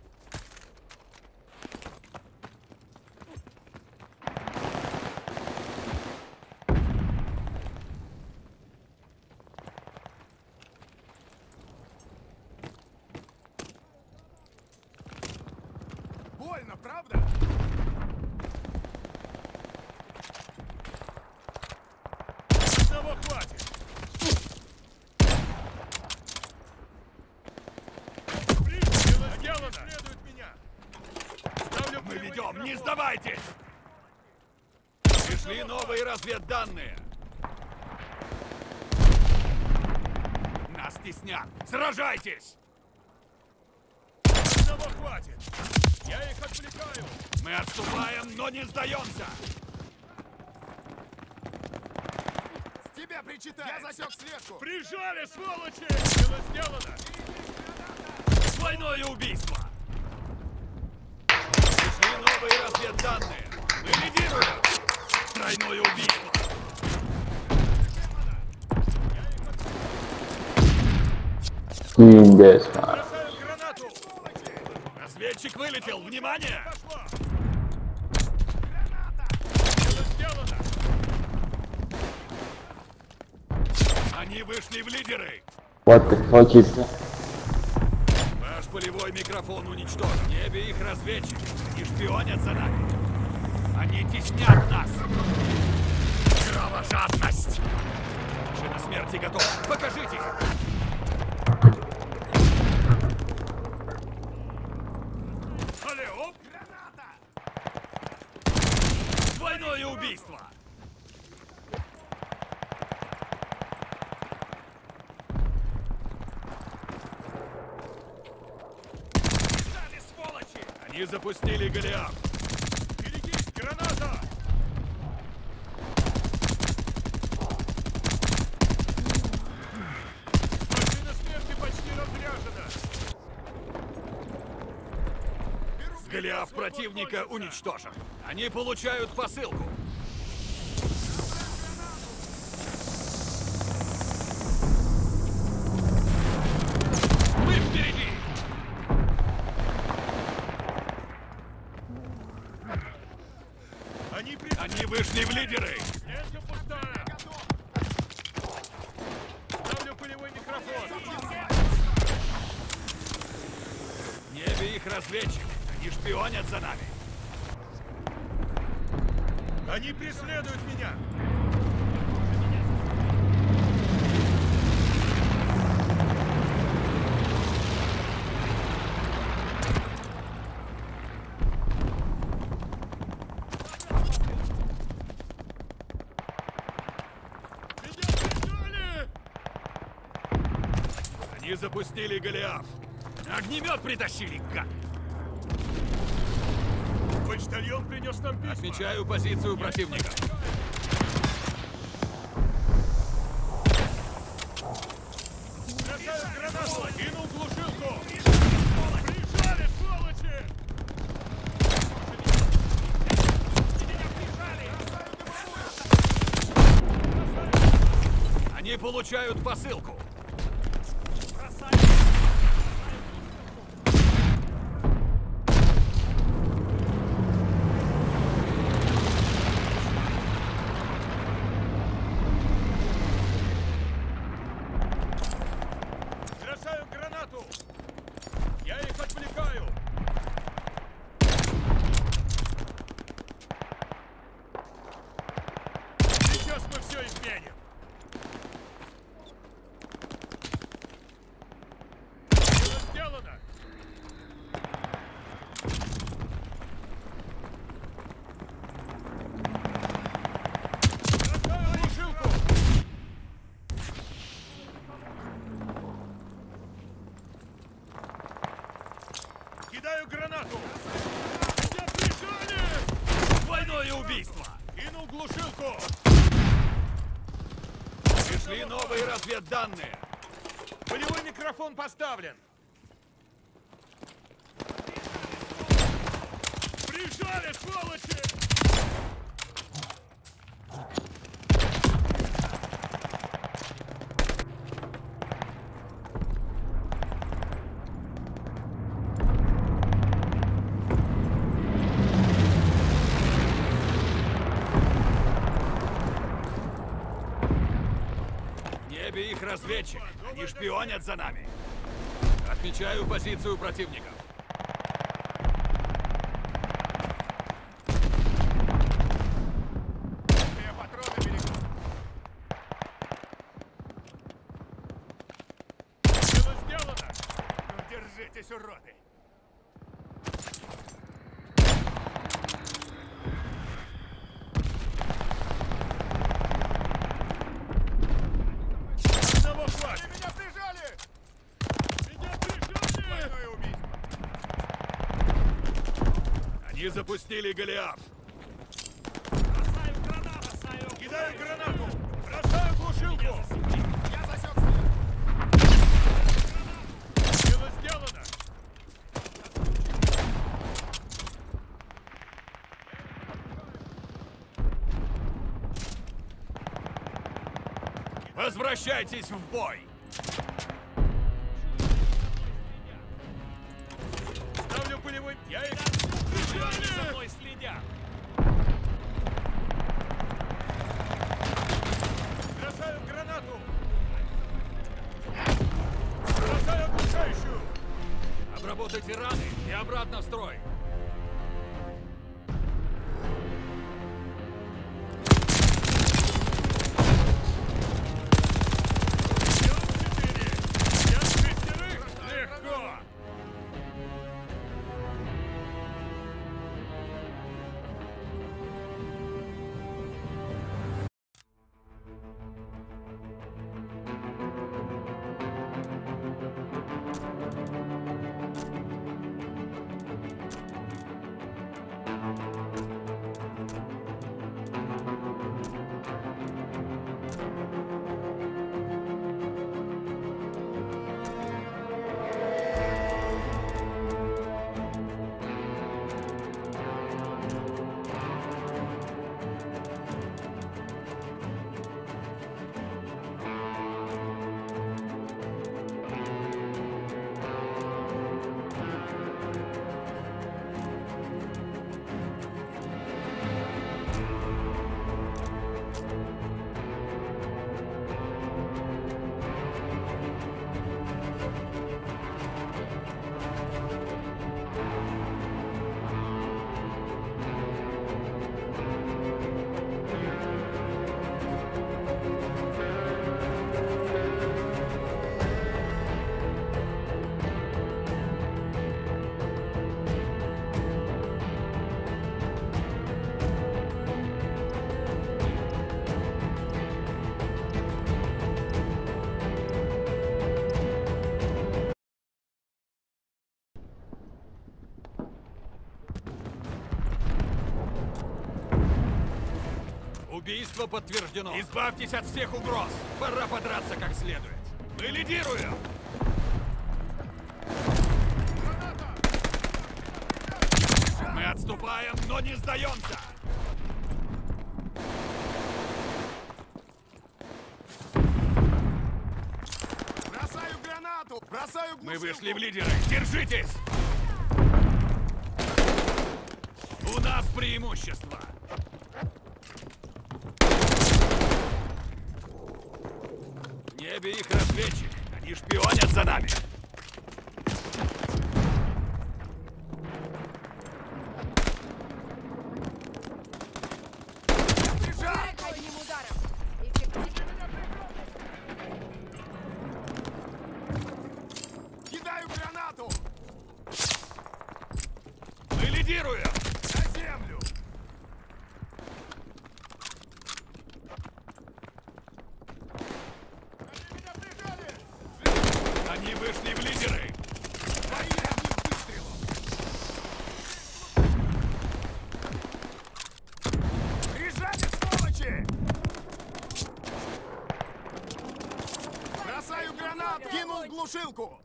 Больно, правда? Одного хватит. Дело сделано. Следует меня. Ставлю Мы прямой ведем, не микрофон. сдавайтесь! Пришли новые разведданные. Нас теснят. Сражайтесь! Одного хватит. Я их отвлекаю. Мы отступаем, но не сдаемся! С тебя причитает. Я засек слежку. Прижали, сволочи! Дело сделано. Двойное убийство! Пришли новые разведданные. Мы лидируем! Тройное убийство! Бросаю гранату. Разведчик вылетел! Внимание! Пошла. Дело сделано. Они вышли в лидеры! What the fuck is that? Ваш полевой микрофон уничтожен. В небе их разведчики. Они шпионят за нами. Они теснят нас. Кровожадность! Машина смерти готова. Покажите! Алло. Двойное убийство! Стали, сволочи. Они запустили Голиаф. Берегись, граната. Машина смерти почти разряжена. Голиаф противника уничтожен. Они получают посылку. Мы впереди! Они вышли в лидеры! Лента пустая. Ставлю полевой микрофон. В небе их разведчик. Они шпионят за нами. Они преследуют меня. Меня прижали! Они запустили Голиаф. Огнемет притащили, как? Почтальон принес нам письма. Отмечаю позицию противника. Бросаю гранату. Кинул глушилку. Прижали, сволочи! Они получают посылку. Бросаю гранату. Я их отвлекаю. Сейчас мы все изменим. Дело сделано. Бросаю глушилку. Кидаю гранату. Меня прижали! Двойное убийство. Кинул глушилку. Пришли новые разведданные. Полевой микрофон поставлен. Прижали, сволочи! Небе их разведчик. Они шпионят за нами. Отмечаю позицию противников. Я патроны берегу. Дело сделано. Ну, держитесь, уроды. Одного хватит! Они меня прижали! Меня прижали! Двойное убийство. Они запустили Голиаф. Бросаю гранату! Бросаю! Кидаю гранату! Бросаю глушилку! Я засек след. Дело сделано! Возвращайтесь в бой! Ставлю пулевой... Я их... Они за мной следят! Бросаю гранату! Бросаю оглушающую! Обработайте раны и обратно в строй! Легко! Убийство подтверждено. Избавьтесь от всех угроз. Пора подраться как следует. Мы лидируем. Мы отступаем, но не сдаемся. Бросаю гранату! Бросаю глушилку! Мы вышли в лидеры. Держитесь! У нас преимущество. В небе их разведчик. Они шпионят за нами. Одним ударом. Эффективно. Кидаю гранату! Мы лидируем. На землю! Они меня прижали! Они вышли в лидеры. Свои одним выстрелом! Прижали, сволочи! Бросаю гранату! Кинул глушилку!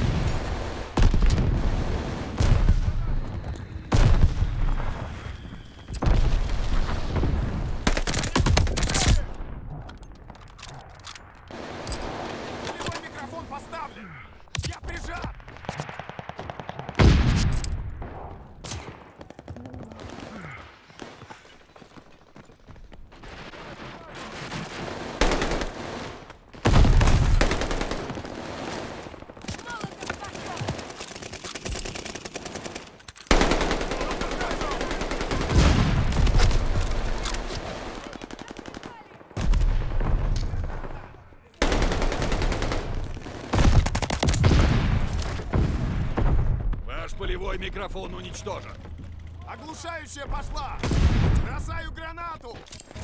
Полевой микрофон поставлен! Я прижат! полевой микрофон уничтожен. Оглушающая пошла! Бросаю гранату!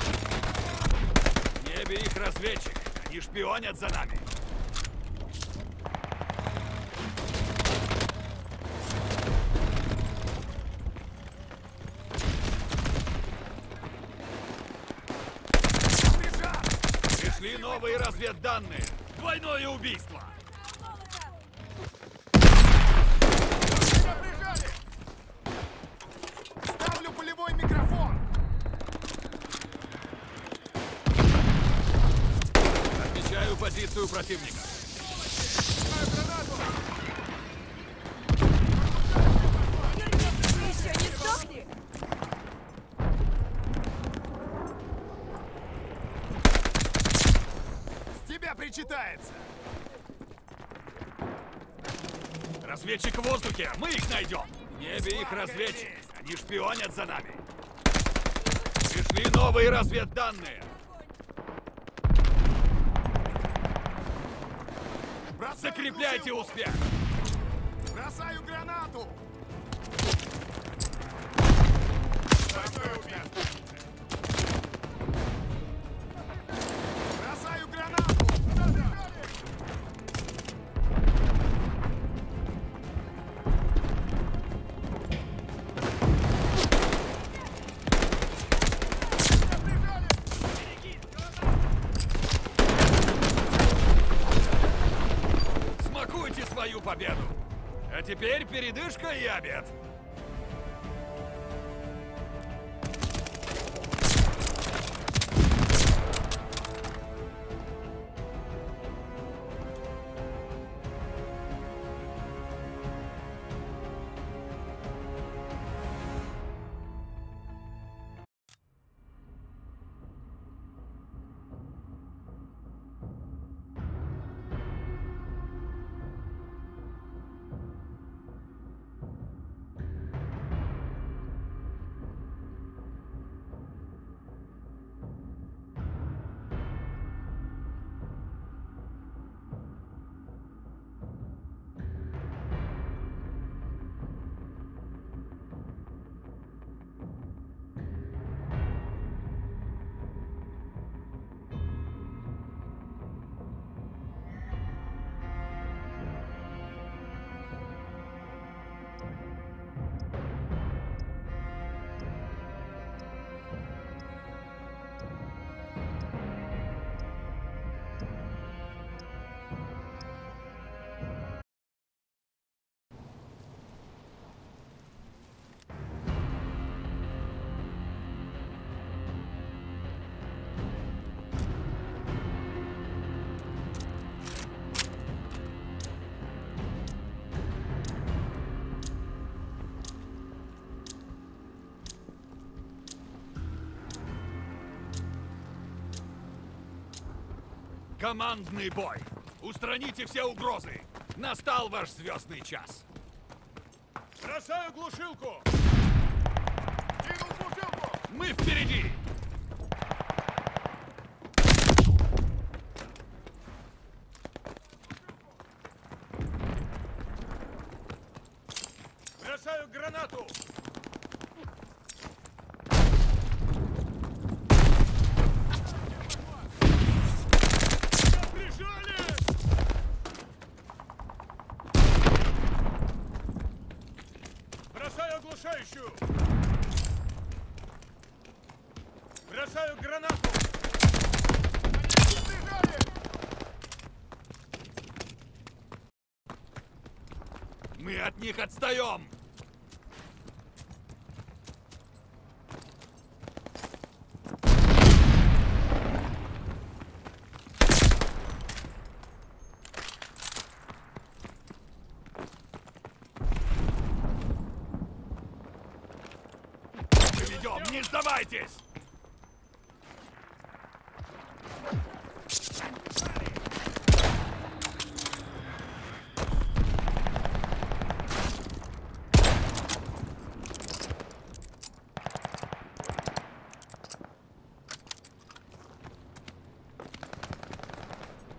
В небе их разведчик. Они шпионят за нами. Пришли новые разведданные. Двойное убийство. Меня прижали! Ставлю полевой микрофон! Отмечаю позицию противника. Бросаю гранату! Ты еще не сдохни! С тебя причитается! Разведчик в воздухе. Мы их найдем. В небе их разведчик. Они шпионят за нами. Пришли новые разведданные. Бросаю Закрепляйте глушилку! успех. Бросаю гранату! Бросаю гранату! Смакуйте свою победу. А теперь передышка и обед. Командный бой. Устраните все угрозы. Настал ваш звездный час. Бросаю глушилку! Кинул глушилку! Мы впереди. Бросаю гранату! Бросаю оглушающую! Бросаю гранату! Мы от них отстаем. Идем, не сдавайтесь!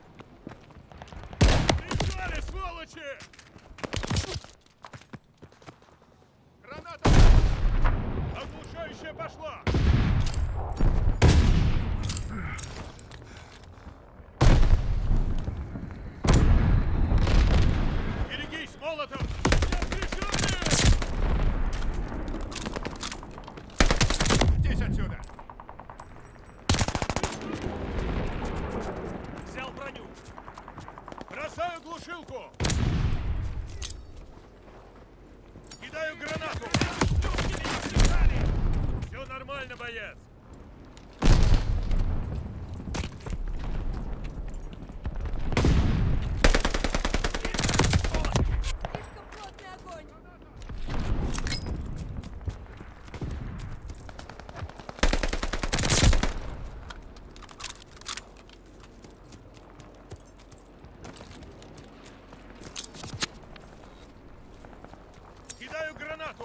Бежали, сволочи! пошла! Берегись, Молотов! Я пришел! Здесь отсюда! Взял броню. Бросаю глушилку! Кидаю гранату! Все нормально, боец! Слишком плотный огонь. Кидаю гранату!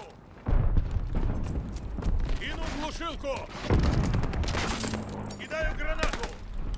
Кину глушилку! Кидаю гранату!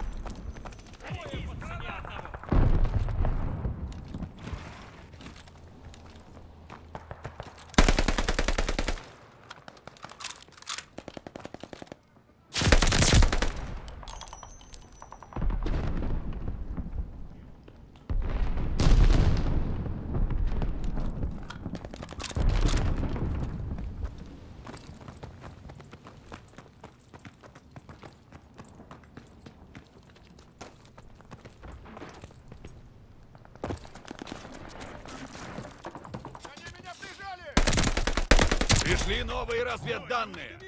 Они меня прижали! Пришли новые разведданные.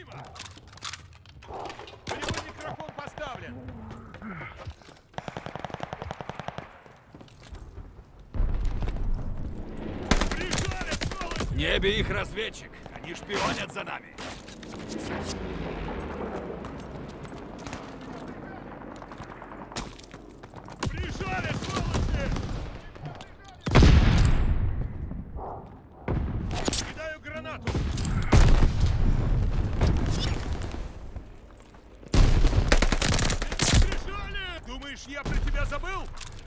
Полевой микрофон поставлен! Прижали, сволочи! В небе их разведчик. Они шпионят за нами. Прижали, сволочи! Кидаю гранату! Прижали! Думаешь, я про тебя забыл?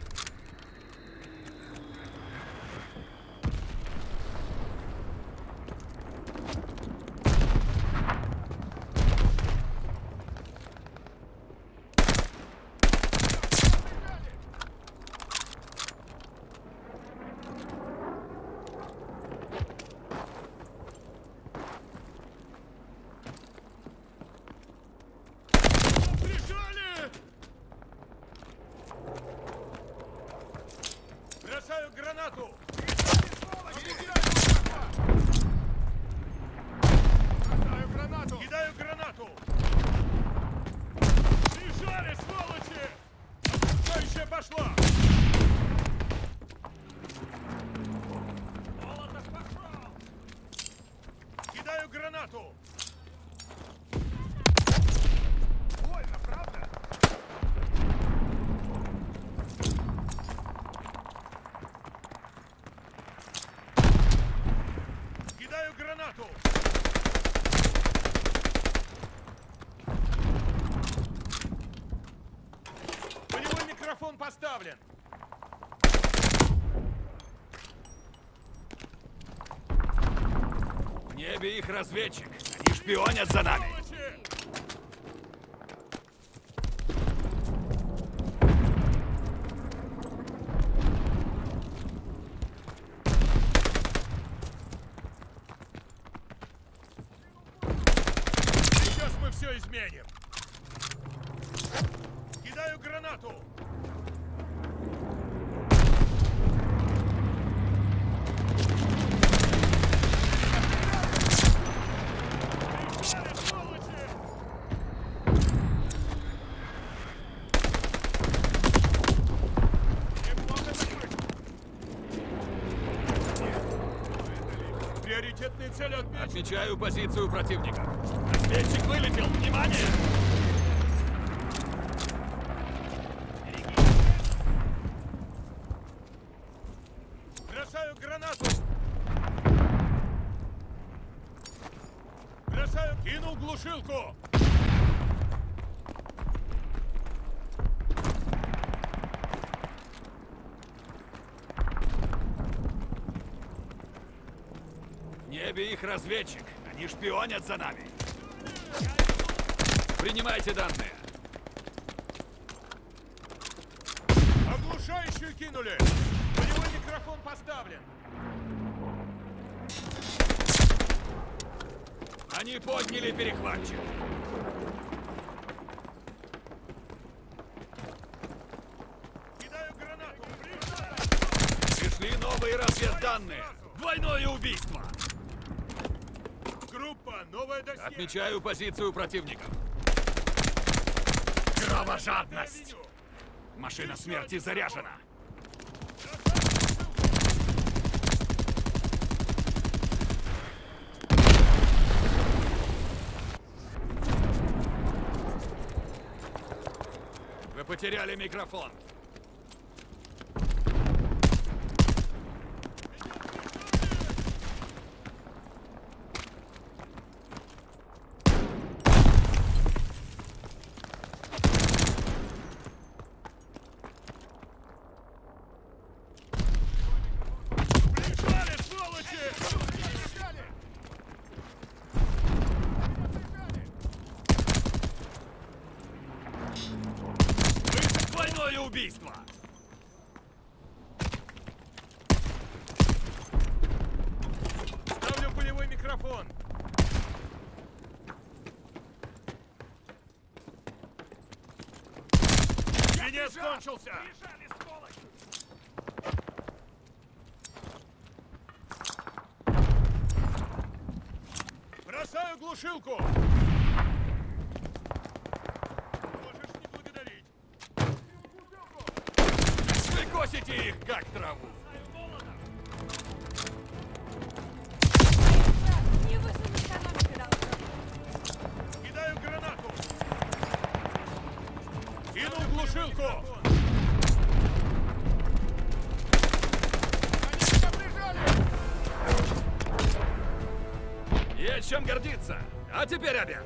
Прижали! Бросаю гранату! Бросаю гранату! Кидаю гранату! Прижали, сволочи! Отпускающая пошла! Молотов пошел! Кидаю гранату! Больно, правда? Кидаю гранату! Полевой микрофон поставлен! В небе их разведчик. Они шпионят за нами. Сволочи! Сейчас мы все изменим. Кидаю гранату. Прижали, сволочи! Неплохо закрыть. Приоритетные цели отмечены. Отмечаю позицию противника. Разведчик вылетел. Внимание! Бросаю гранату! Бросаю! Кинул глушилку! В небе их разведчик. Они шпионят за нами. Принимайте данные. Оглушающую кинули! Полевой микрофон поставлен! Они подняли перехватчик. Кидаю гранату! Пришли новые разведданные. Двойное убийство. Группа, новая досье! Отмечаю позицию противников. Кровожадность. Машина смерти заряжена. Вы потеряли микрофон. Прижали, сволочи! Двойное убийство. Ставлю полевой микрофон! Свинец кончился! Бросаю глушилку! Можешь не благодарить. Вы косите их, как траву. Не высунуть экономика должна. Кидаю гранату! Кинул глушилку! Они меня прижали! Есть чем гордиться. А теперь обед.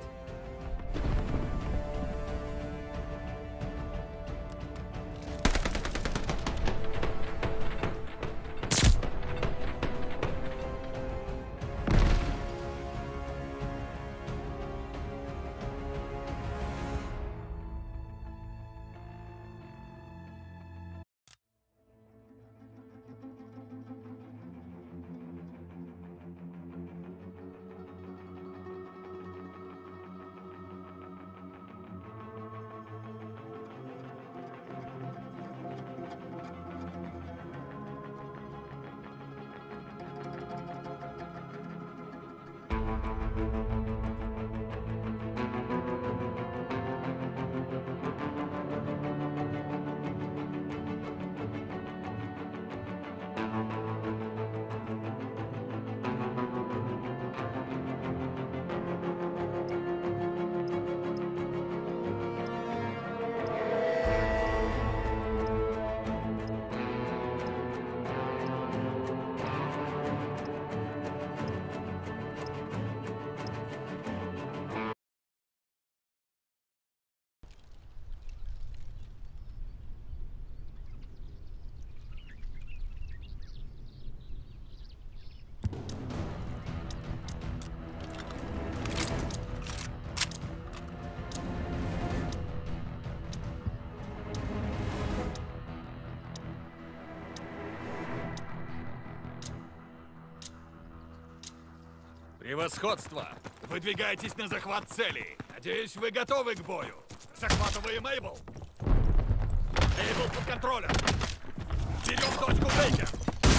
Превосходство! Выдвигайтесь на захват цели. Надеюсь, вы готовы к бою. Захватываем Эйбл. Эйбл под контролем. Берем точку Бейкер.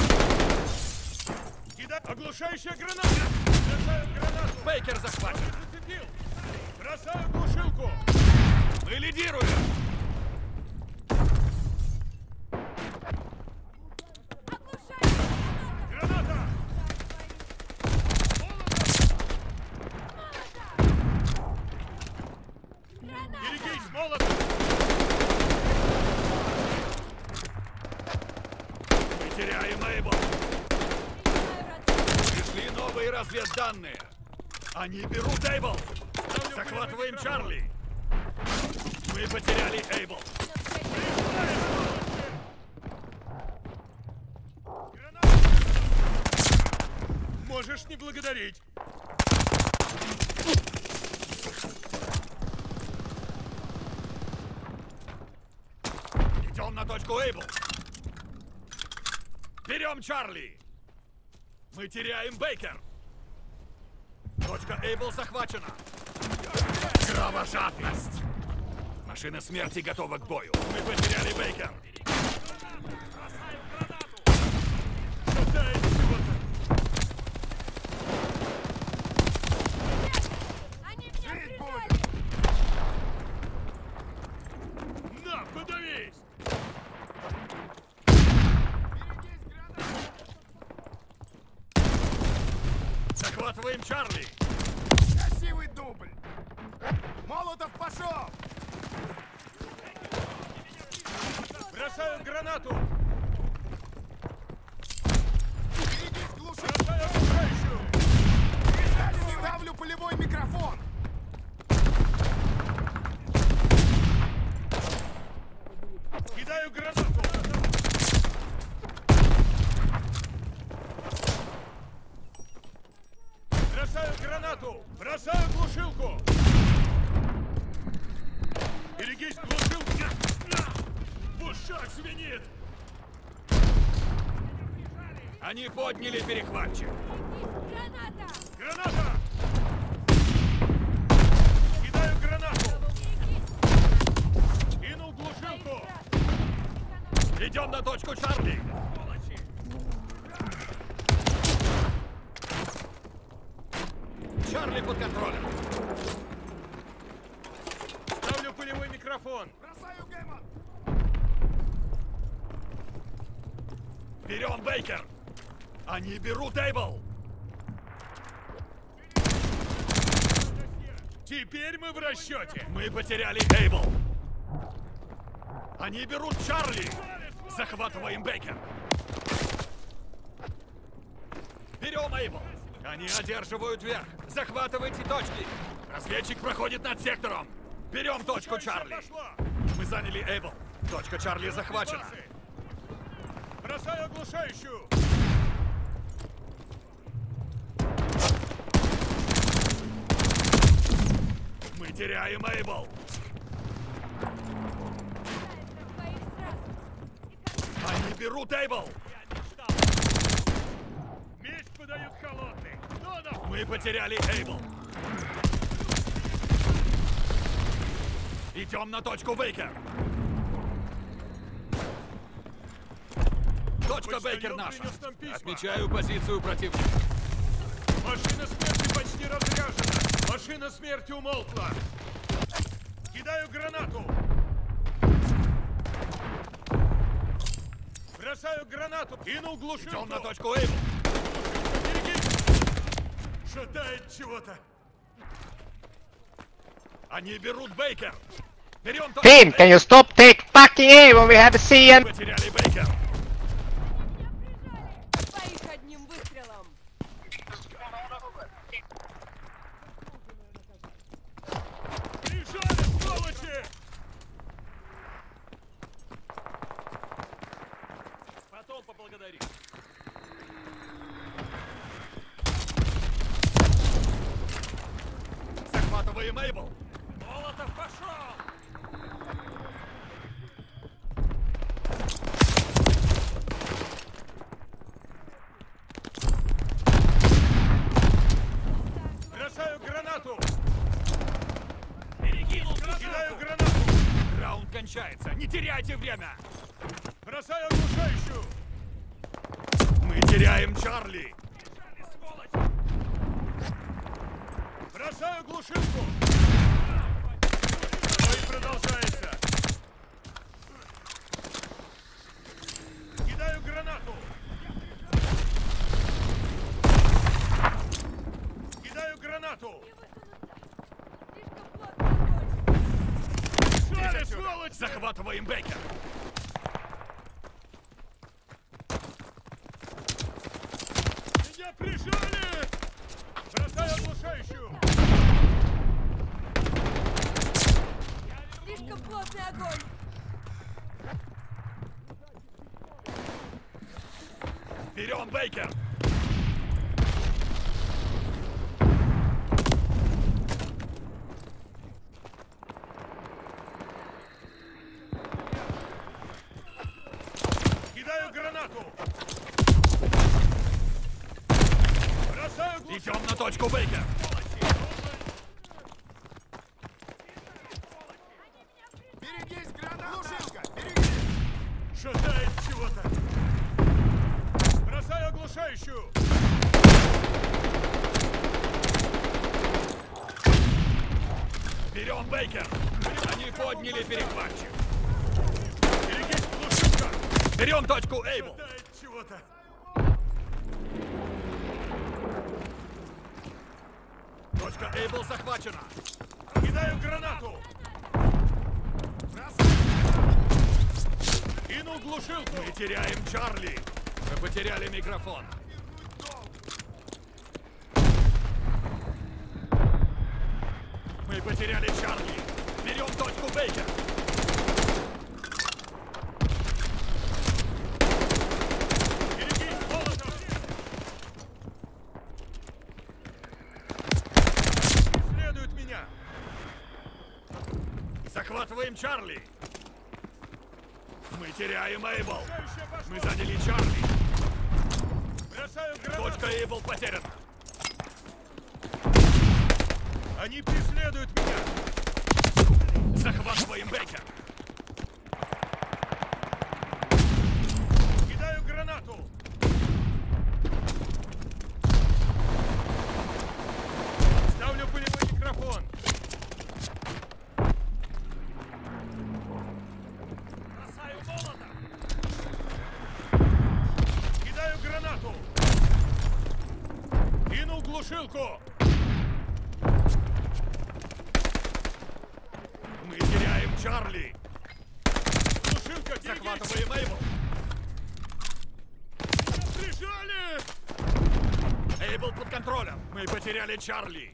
Кидаю оглушающая граната! Бросаю гранату! Бейкер захвачен. Зацепил! Бросаю глушилку! Мы лидируем. Граната! Берегись, молот! Мы теряем Эйбл. Пришли новые разведданные. Они берут Эйбл. Захватываем Чарли. Мы потеряли Эйбл. Можешь не благодарить. Идем на точку Эйбл. Берем Чарли. Мы теряем Бейкер. Точка Эйбл захвачена. Кровожадность. Машина смерти готова к бою. Мы потеряли Бейкер. Бросаем гранату. Шатает чего-то. Они меня Жить прижали! На, подавись! Захватываем Чарли. Красивый дубль! Молотов пошел! Бросаю гранату. Берегись, глуши! Бросаю окружающую. Ставлю полевой микрофон! Кидаю гранату. Бросаю гранату. Бросаю глушилку. Берегись, глушилка. В ушах звенит. Они подняли перехватчик. Граната! Граната! Кидаю гранату. Кинул глушилку. Идем на точку Чарли. Чарли под контролем. Ставлю пулевой микрофон. Бросаю Гейман! Берем Бейкер. Они берут Эйбл. Теперь мы в расчете. Мы потеряли Эйбл. Они берут Чарли. Захватываем Бейкер. Берем Эйбл. Они одерживают верх. Захватывайте точки. Разведчик проходит над сектором. Берем точку Чарли. Мы заняли Эйбл. Точка Чарли захвачена. Бросаю оглушающую. Мы теряем Эйбл. Двоих сразу! Они берут Эйбл. Меч подают холодный. Мы потеряли Эйбл. Идем на точку Бейкер. Точка Бейкер наша. Отмечаю позицию противника. Машина смерти почти разряжена. Машина смерти умолкла. Кидаю гранату. Бросаю гранату. Кинул глушилку. Идем на точку Эйбл. Берегись. Шатает чего-то. Они берут Бейкер. Берем точку. Team, can you stop take fucking aim when we have a CN? Потеряли Бейкер. Двоих одним выстрелом! Прижали, сволочи! Потом поблагодари. Захватываем Эйбл. Молотов пошел! Бросаю гранату! Перекинул гранату! Кидаю гранату! Раунд кончается! Не теряйте время! Бросаю оглушающую! Мы теряем Чарли! Бросаю глушилку! Бой продолжается! Кидаю гранату! Кидаю гранату! Слишком плотный огонь! Шали, сволочь! Захватываем Бейкер! Меня прижали! Бросаю оглушающую! Слишком плотный огонь! Берем Бейкер! гранату! Бросаю глушилку! Идем на точку, Бейкер. Берегись, граната! Глушилка! Берегись! Шатает чего-то. Бросаю оглушающую. Берем Бейкер. Они подняли перехватчик. Берегись, глушилка. Берем точку, Эйбл. Шатает чего-то. Точка Эйбл захвачена. Кидаю гранату. Кинул глушилку. Мы теряем Чарли. Мы потеряли микрофон. Мы потеряли Чарли. Берем точку, Бейкер. Берегись, Молотов. Преследуют меня. Захватываем Чарли. Мы теряем Эйбл. Оглушающая пошла. Мы заняли Чарли. Бросаю гранату. Точка Эйбл потеряна. Они преследуют меня. Захватываем Бейкер. Кидаю гранату. Ставлю пулевой микрофон. Бросаю молотом. Кидаю гранату. Кинул глушилку. Мы теряем Чарли. Глушилка, берегись. Захватываем Эйбл. Прижали. Эйбл под контролем. Мы потеряли Чарли.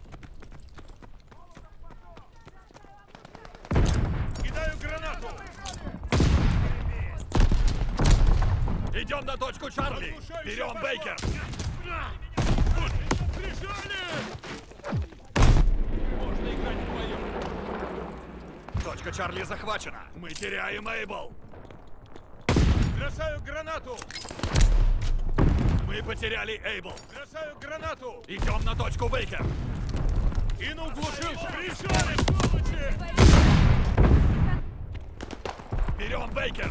Кидаю гранату. Идем на точку Чарли. Оглушающая Берем пошла. Бейкер. Прижали. Можно играть вдвоем. Точка Чарли захвачена. Мы теряем Эйбл. Бросаю гранату. Мы потеряли Эйбл. Бросаю гранату. Идем на точку Бейкер. Кинул глушилку. Прижали, сволочи. Берем Бейкер.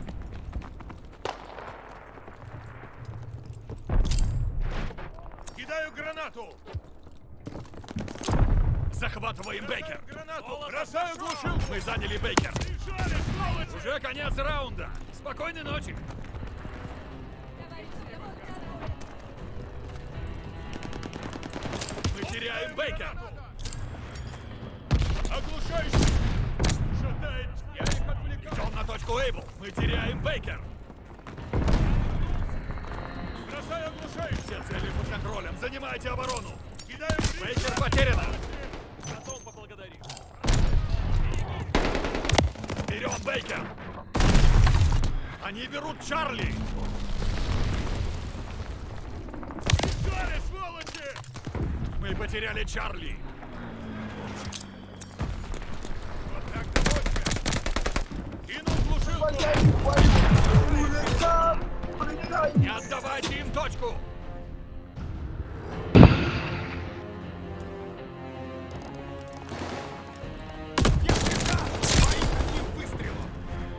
Кидаю гранату. Захватываем Бейкер. Гранату. Бросаю глушилку. Мы заняли Бейкер. Прижали, сволочи. Уже конец раунда. Спокойной ночи. Мы теряем Бейкер. Оглушающий. Шатает. Я их отвлекаю. Идем на точку Эйбл. Мы теряем Бейкер. Бросаю оглушающий. Все цели под контролем. Занимайте оборону. Кидаю Бейкер потеряна. Потом поблагодари. Берем Бейкер. Они берут Чарли. Прижали, сволочи. Мы потеряли Чарли. Вот так-то точно. Кинул глушилку. Не отдавайте им точку. Своих одним выстрелом!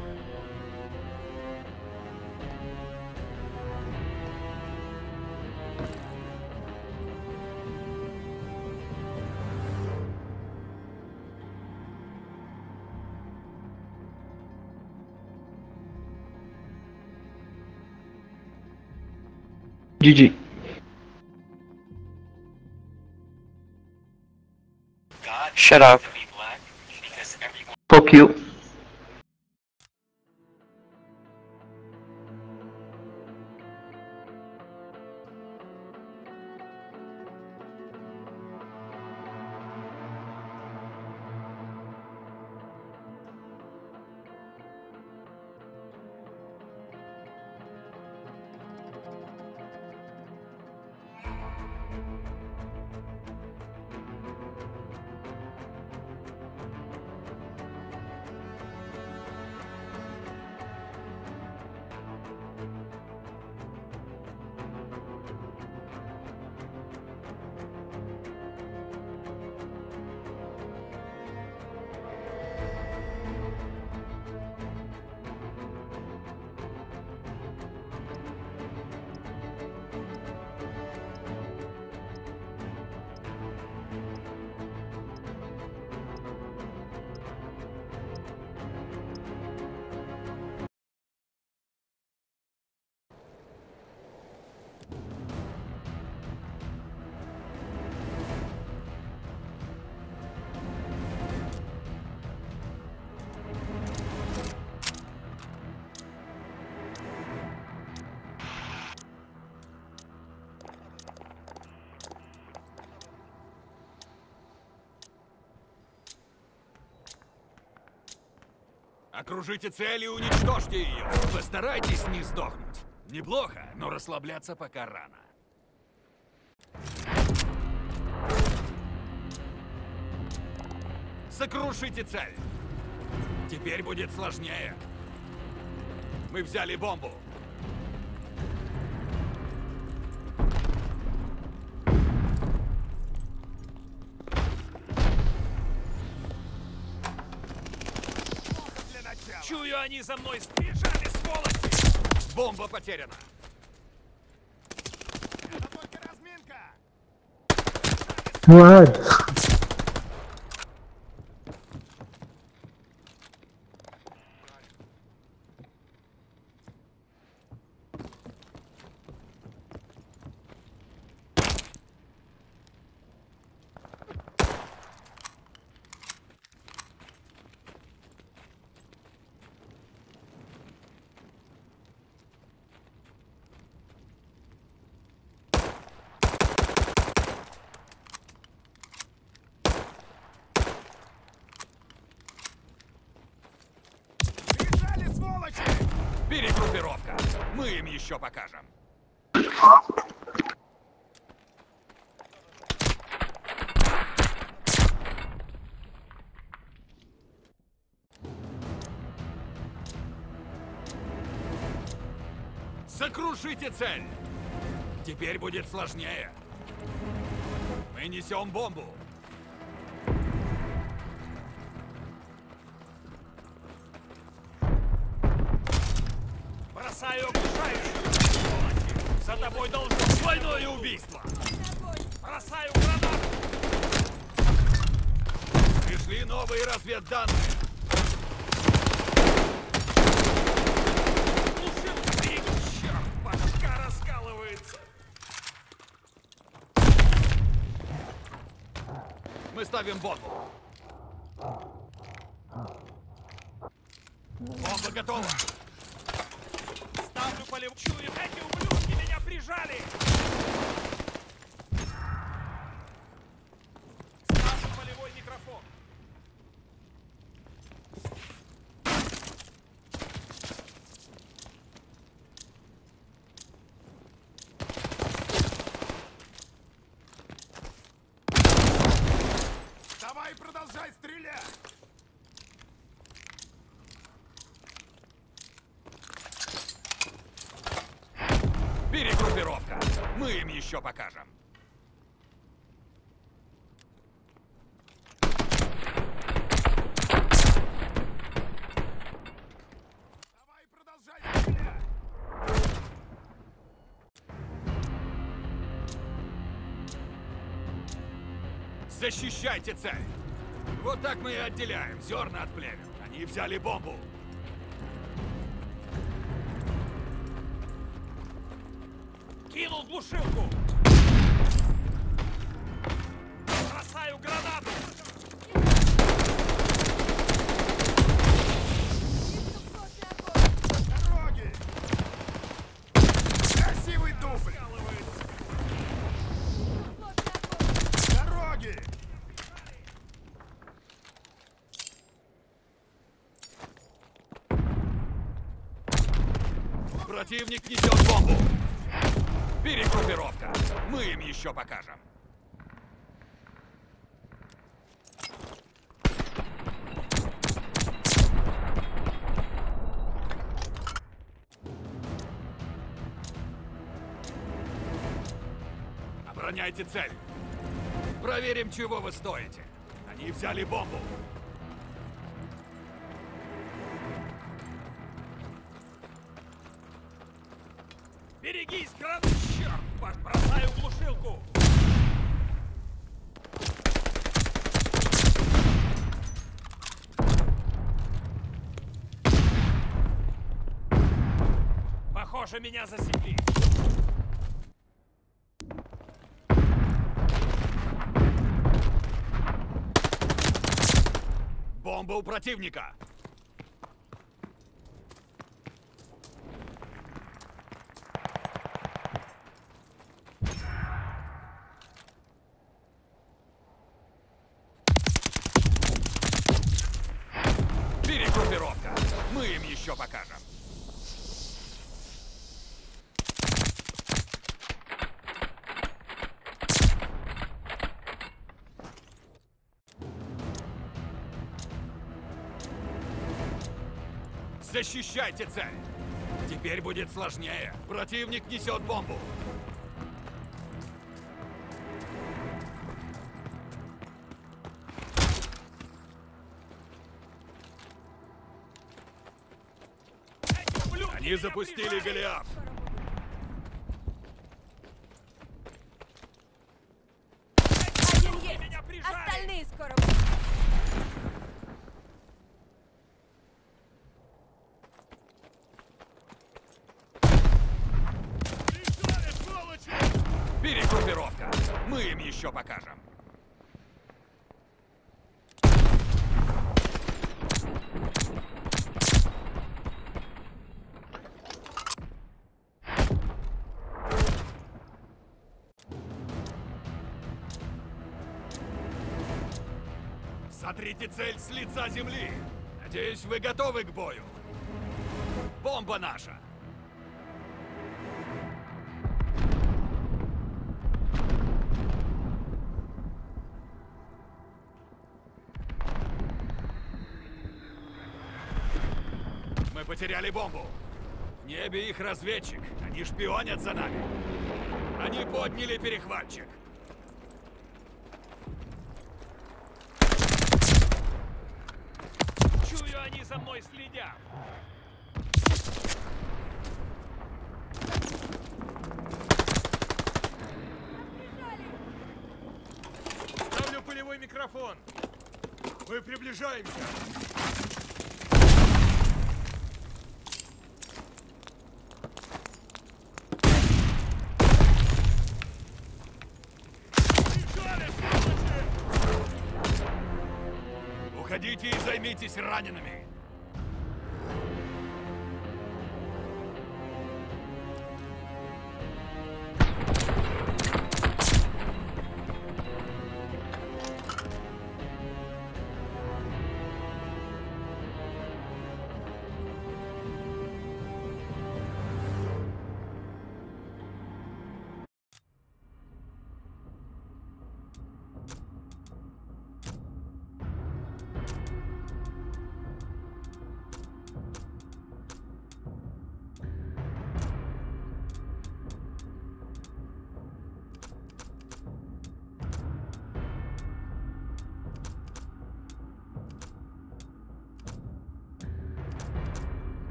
GG. Shut up. Fuck you. Окружите цель и уничтожьте ее. Постарайтесь не сдохнуть. Неплохо, но расслабляться пока рано. Сокрушите цель. Теперь будет сложнее. Мы взяли бомбу. Для начала. Чую, они за мной сбежали, сволочи! Бомба потеряна. Это только разминка. Бежали, сволочи! Перегруппировка. Мы им еще покажем. Сокрушите цель. Теперь будет сложнее. Мы несем бомбу. Бросаю окружающих! Сволочи! За тобой должно быть Двойное убийство. Огонь! Бросаю гранату! Пришли новые разведданные. Глушил! Черт, башка раскалывается! Мы ставим бомбу. Бомба готова. Ставлю полевую. Чую, эти ублюдки меня прижали! Ставлю полевой микрофон. Давай, продолжай стрелять! Перегруппировка. Мы им еще покажем. Давай, продолжай стрелять! Защищайте цель. Вот так мы и отделяем зерна от плевел. Они взяли бомбу. Кинул глушилку! Бросаю гранату! Слишком плотный огонь! Дороги! Красивый дубль! Раскалывается! Плотный огонь! Дороги! Противник несет бомбу. Перегруппировка. Мы им еще покажем. Обороняйте цель. Проверим, чего вы стоите. Они взяли бомбу. Берегись, гранат! Черт, бросаю глушилку! Похоже, меня засекли. Бомба у противника. Перегруппировка. покажем. Защищайте цель! Теперь будет сложнее. Противник несет бомбу. Они запустили Голиаф. Один есть! Остальные скоро будут! Перегруппировка. Мы им еще покажем. Сотрите цель с лица земли. Надеюсь, вы готовы к бою. Бомба наша. Мы потеряли бомбу. В небе их разведчик. Они шпионят за нами. Они подняли перехватчик. Чую, они за мной следят. Ставлю пулевой микрофон. Мы приближаемся. Уходите и займитесь ранеными.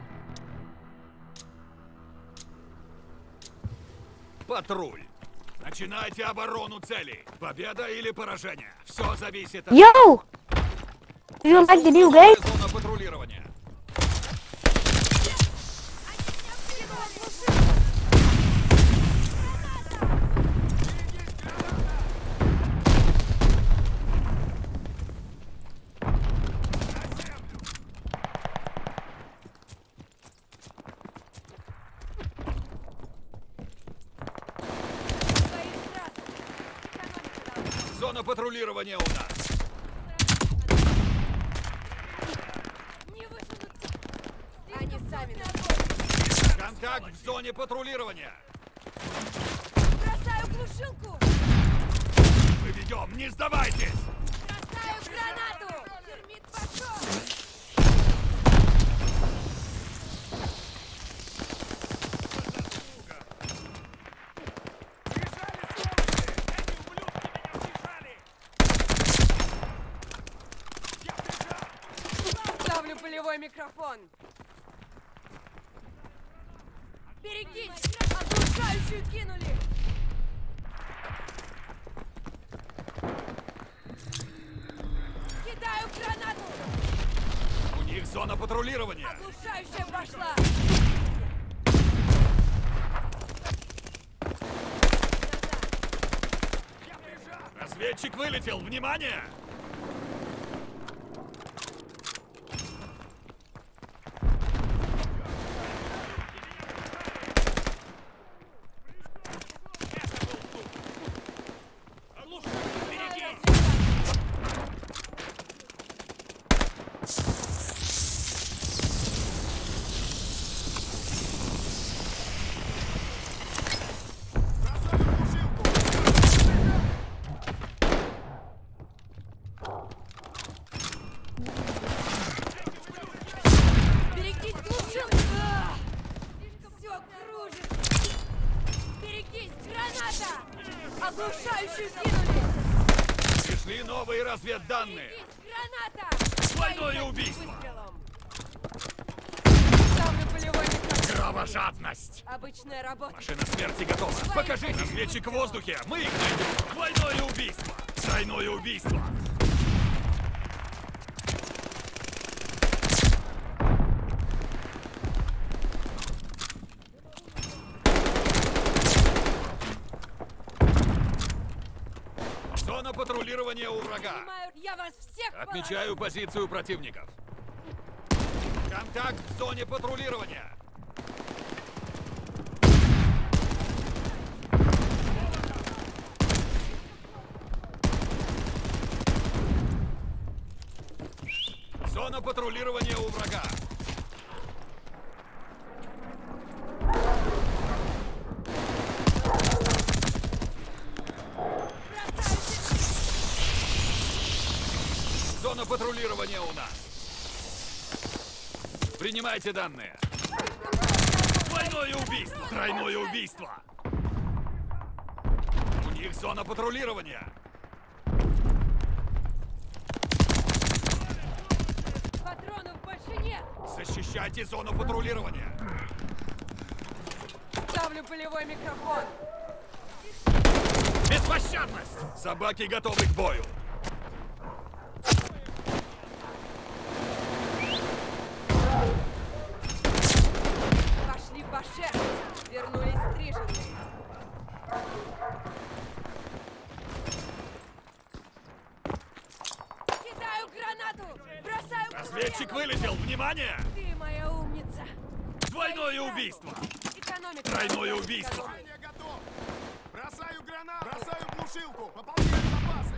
Патруль. Начинайте оборону целей. Победа или поражение. Все зависит от... Yo! Do you like the new game? Зона патрулирования. Зона патрулирования у нас. Не высунуться! Они сами Контакт в зоне патрулирования. Бросаю глушилку! Мы ведем, не сдавайтесь! Бросаю гранату! Термит пошел! Ставлю полевой микрофон! Берегись! Оглушающую кинули! Кидаю гранату! У них зона патрулирования. Оглушающая пошла! Разведчик вылетел. Внимание! Берегись, глушилка! Все кружит! Берегись, граната! Оглушающую кинули! Пришли новые разведданные. Берегись, граната! Двойное убийство. Выстрелом. Ставлю полевой микрофон. Кровожадность. Обычная работа. Машина смерти готова. Покажите. Разведчик в воздухе. Мы их найдем. Двойное убийство. Тройное убийство. Зона патрулирования у врага. Понимаю, я вас всех Отмечаю позицию противников. Контакт в зоне патрулирования. Зона патрулирования у врага. Зона патрулирования у нас. Принимайте данные. Двойное убийство. Тройное убийство. У них зона патрулирования. Патронов больше нет! Защищайте зону патрулирования. Ставлю полевой микрофон. Беспощадность. Собаки готовы к бою. Пошли по шерсти. Вернулись стриженные. Кидаю гранату! Бросаю Разведчик гранату! вылетел. Внимание! Ты моя умница! Двойное убийство. Экономика. Тройное убийство. Я готов! Бросаю гранату! Бросаю глушилку! Пополняю запасы!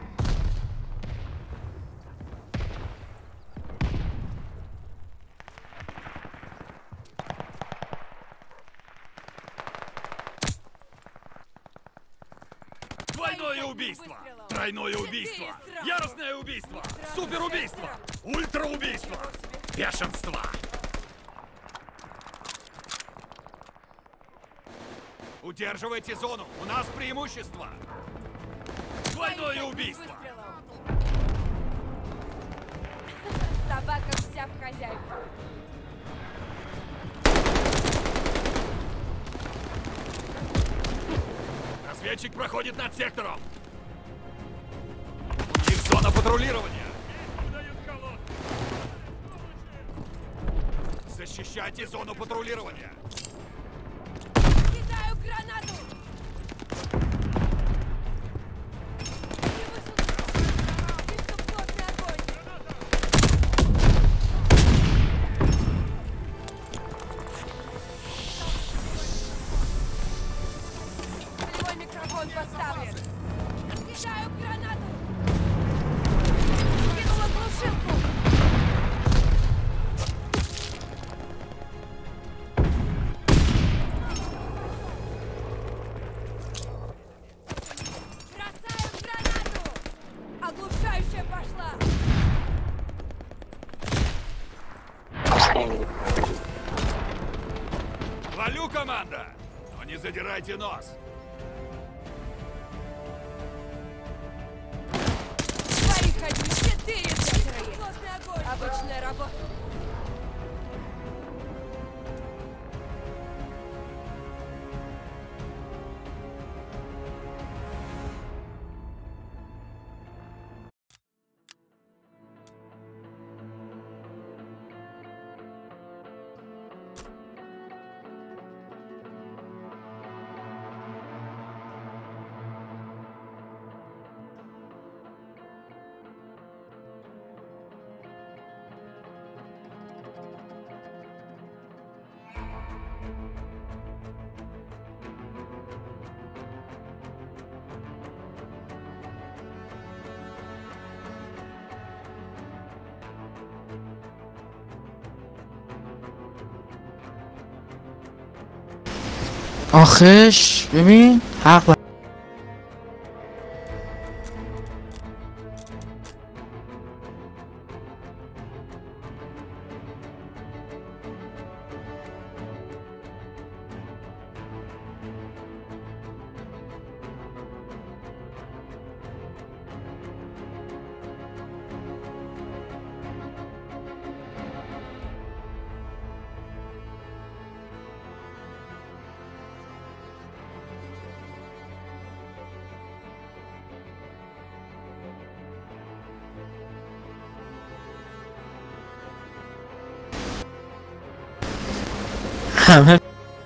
Двойное убийство. Тройное убийство. Яростное убийство. Суперубийство. Ультраубийство. Бешенство. Удерживайте зону. У нас преимущество. Двойное убийство. Собака вся в хозяйку. Разведчик проходит над сектором. У них зона патрулирования. Защищайте зону патрулирования. Кидаю гранату! Не высунусь! Слишком плотный огонь! Полевой микрофон поставлен! Кидаю гранату! Кинула глушилку! Бросаю гранату! Оглушающая пошла! Валю, команда! Но не задирайте нос. Своих одни 4 сектора есть! Плотный огонь! Обычная работа! آخش ببین حق همه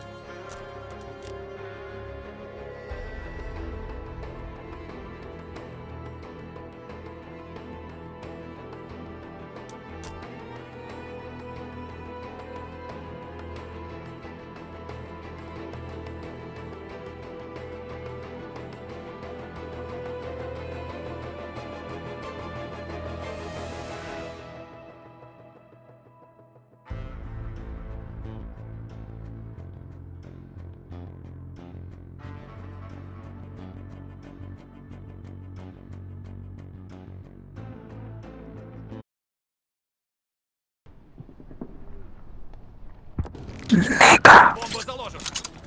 Бомба заложена.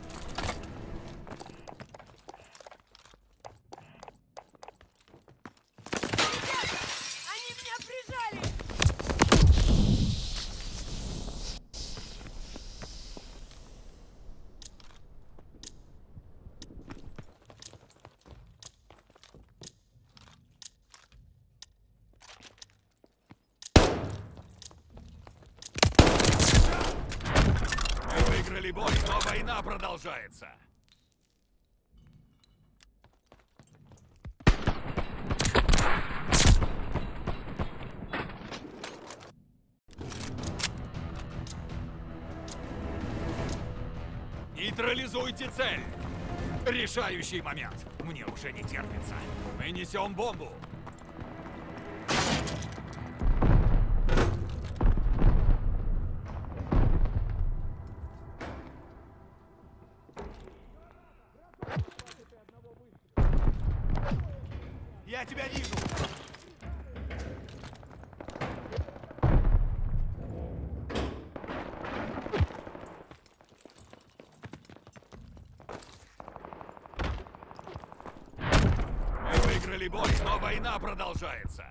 Они меня прижали! Мы выиграли бой, но война продолжается. Нейтрализуйте цель. Решающий момент. Мне уже не терпится. Мы несем бомбу. Я тебя вижу. Мы выиграли бой, но война продолжается.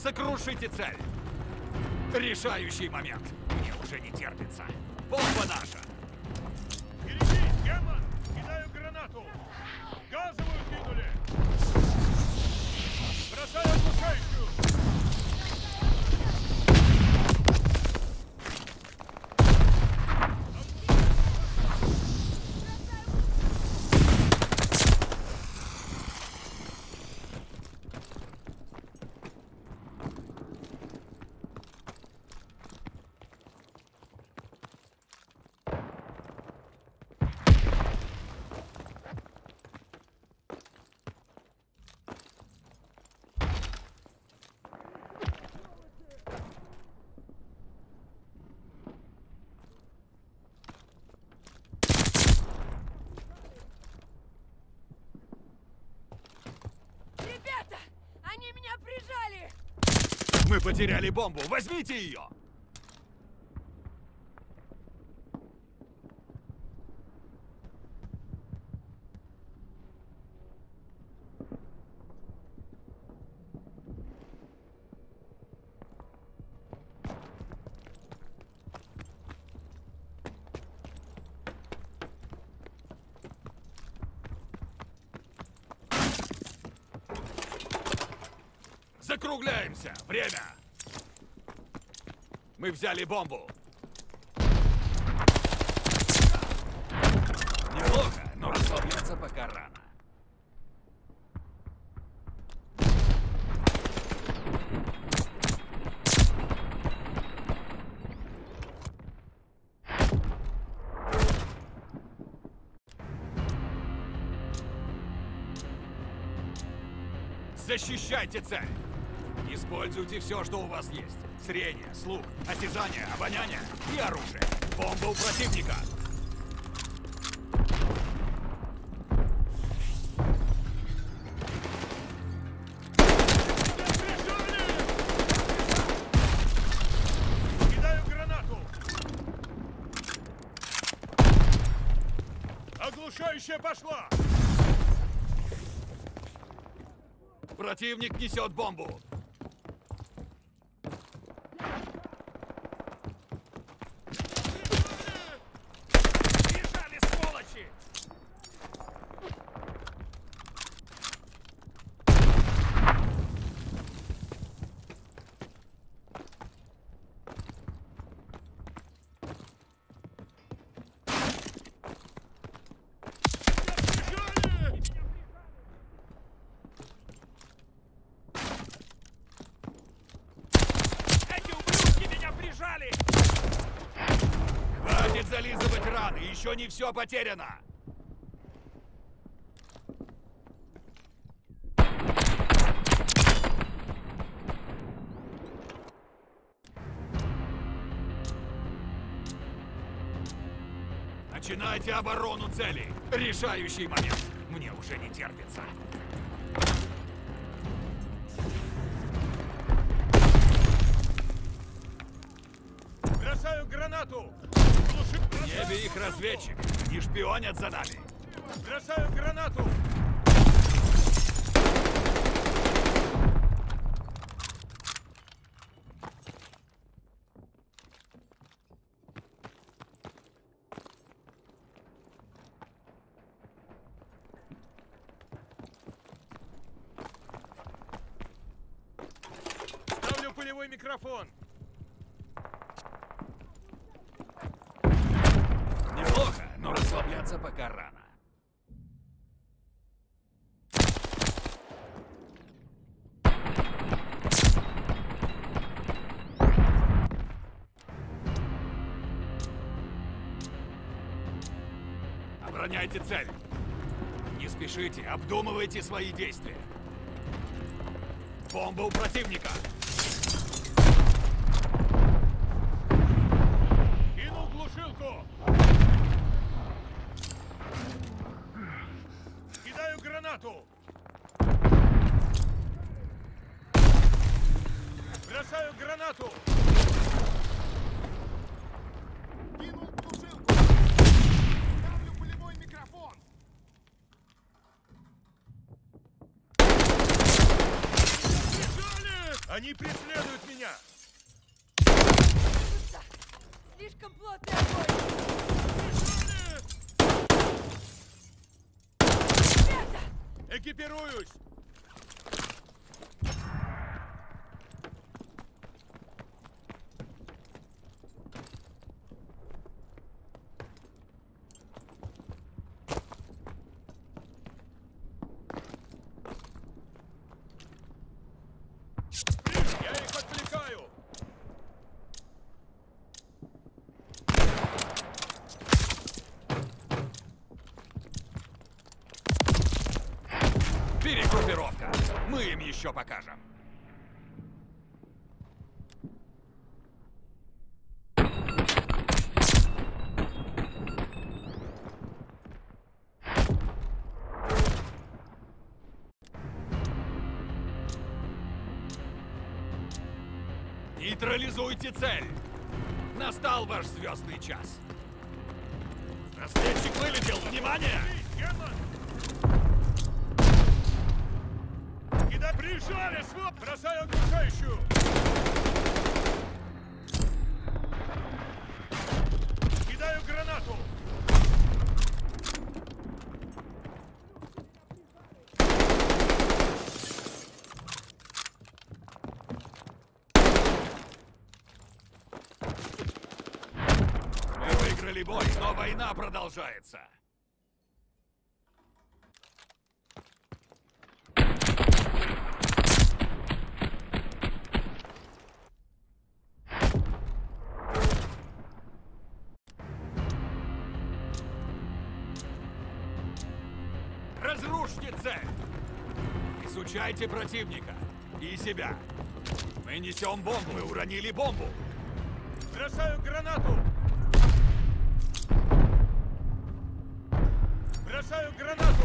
Сокрушите цель! Решающий момент! Мне уже не терпится! Бомба наша! Впереди! Герман! Кидаю гранату! Газовую кинули! Бросаю оглушающую! Ребята! Они меня прижали! Мы потеряли бомбу! Возьмите ее! Закругляемся! Время! Мы взяли бомбу! Неплохо, но расслабляться пока рано. Защищайте цель! Используйте все, что у вас есть. Зрение, слух, осязание, обоняние и оружие. Бомба у противника. Кидаю гранату! Оглушающая пошла! Противник несет бомбу. Бежали, сволочи! Эти ублюдки меня прижали! Хватит зализывать раны, еще не все потеряно. Начинайте оборону цели. Решающий момент. Мне уже не терпится. Бросаю гранату! В небе их разведчик. Не шпионят за нами. Бросаю гранату! Ставлю пулевой микрофон! Неплохо, но расслабляться пока рано. Обороняйте цель. Не спешите, обдумывайте свои действия. Бомба у противника. Кинул глушилку! Кидаю гранату! Бросаю гранату! Кинул глушилку! Ставлю пулевой микрофон! Бежали! Они преследуют меня! Слишком плотный огонь! Экипируюсь! Я их отвлекаю! Перегруппировка. Мы им еще покажем. Нейтрализуйте цель. Настал ваш звездный час. Разведчик вылетел. Внимание! Герман! Кидай! Прижали! Своп! Бросаю оглушающую! Кидаю гранату! Мы выиграли бой, но война продолжается. Разрушьте цель! Изучайте противника и себя. Мы несем бомбу. Мы уронили бомбу. Бросаю гранату! Бросаю гранату!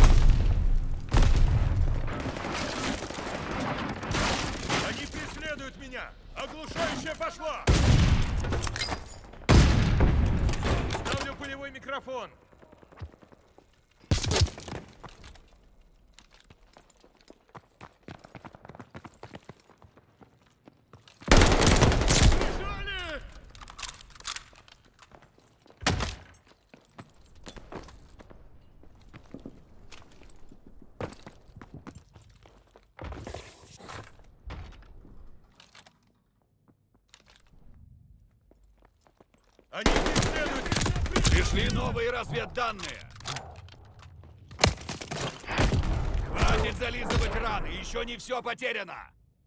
Они преследуют меня! Оглушающая пошла! Ставлю пулевой микрофон! Бежали! Они преследуют! Пришли новые разведданные. Хватит зализывать раны, еще не все потеряно.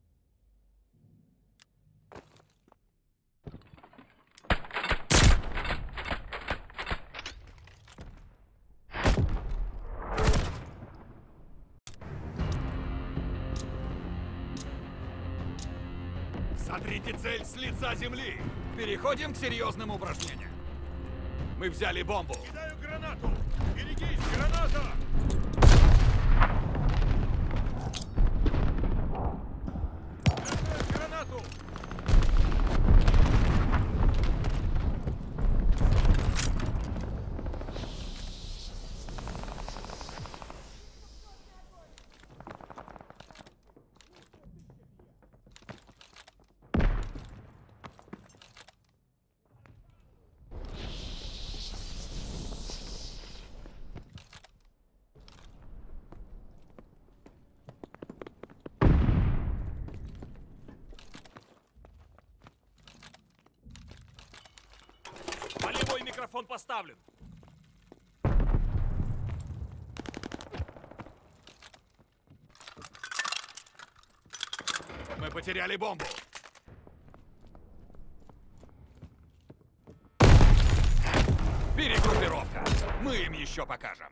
Сотрите цель с лица земли. Переходим к серьезным упражнениям. Мы взяли бомбу. Кидаю гранату! Берегись, граната! Бросаю гранату! Полевой микрофон поставлен. Мы потеряли бомбу. Перегруппировка. Мы им еще покажем.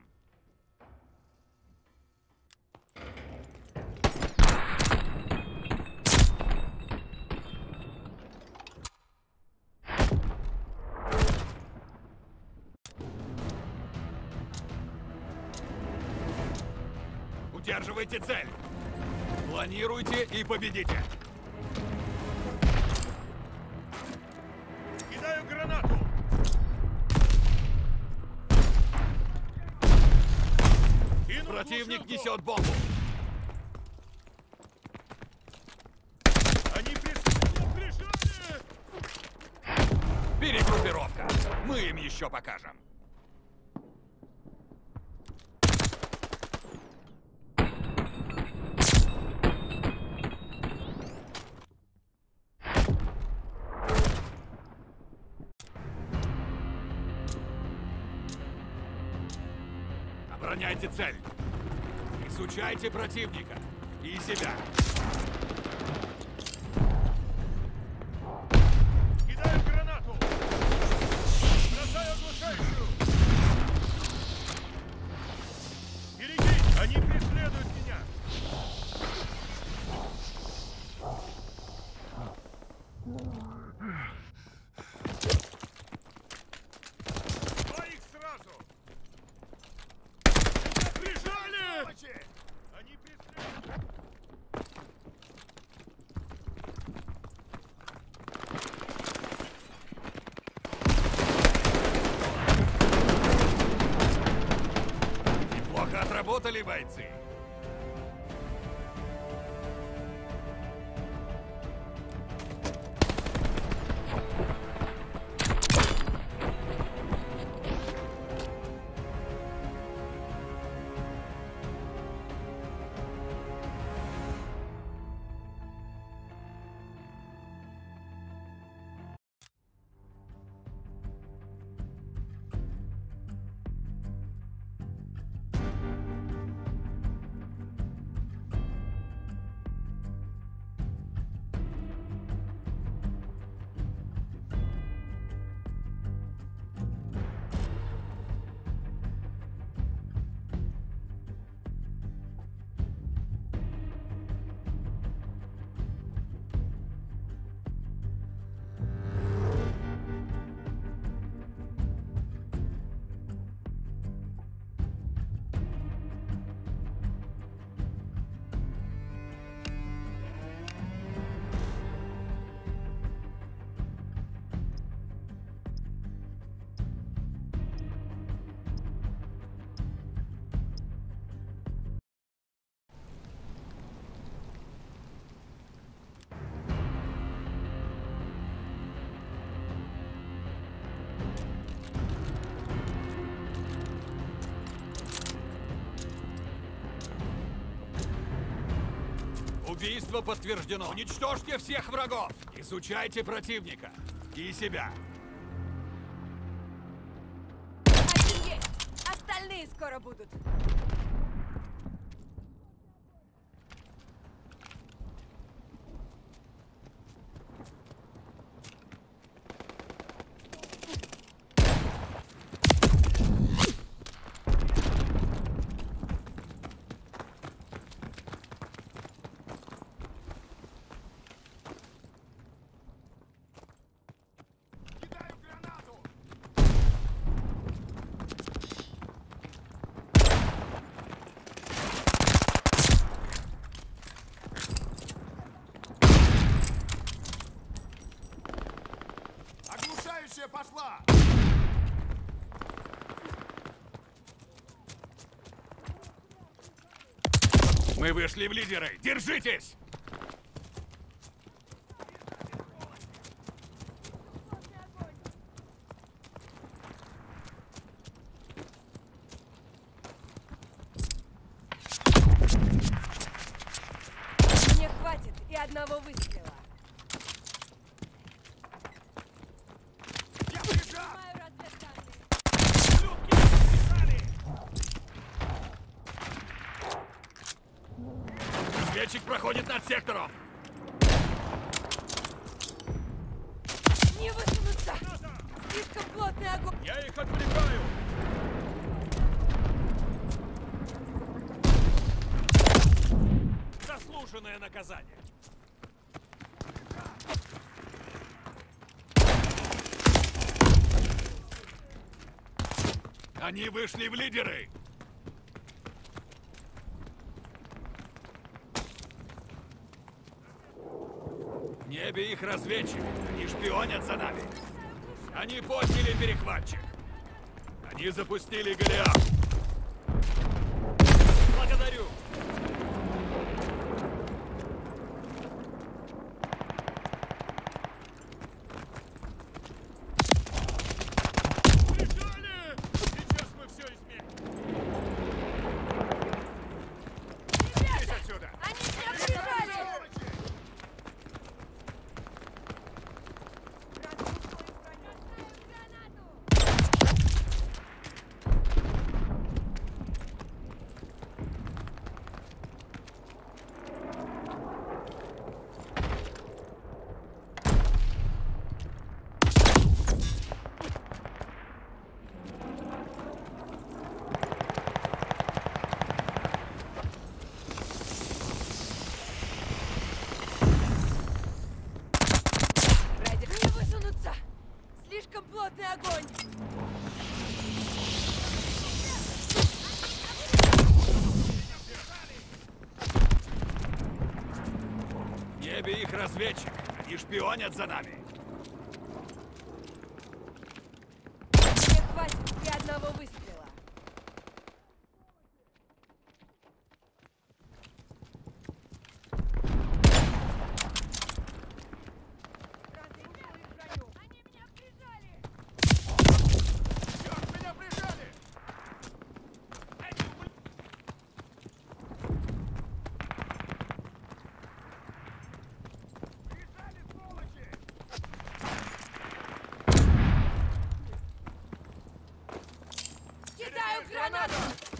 Удерживайте цель. Планируйте и победите. Кидаю гранату! Кину Противник глушилку! несет бомбу. мы им еще покажем. Обороняйте цель. Изучайте противника и себя. Кидаю гранату! Бросаю оглушающую! Берегись! Они преследуют меня! Двоих сразу! Прижали! Они преследуют! Неплохо отработали, бойцы. Убийство подтверждено. Уничтожьте всех врагов. Изучайте противника и себя. Один есть. Остальные скоро будут. Кидаю гранату! Оглушающая пошла! Мы вышли в лидеры. Держитесь! Мне хватит и одного выстрела. Я прижал! Снимаю разведданные. Ублюдки написали! Разведчик проходит над сектором. Не высунуться! Слишком плотный огонь! Я их отвлекаю! Заслуженное наказание. Они вышли в лидеры. В небе их разведчик. Они шпионят за нами. Они подняли перехватчик. Они запустили Голиаф. Благодарю. Кислотный огонь! В небе их разведчик. Они шпионят за нами. Мне хватит и одного выстрела. Они меня прижали! Черт, меня прижали! Прижали, сволочи! Кидаю гранату!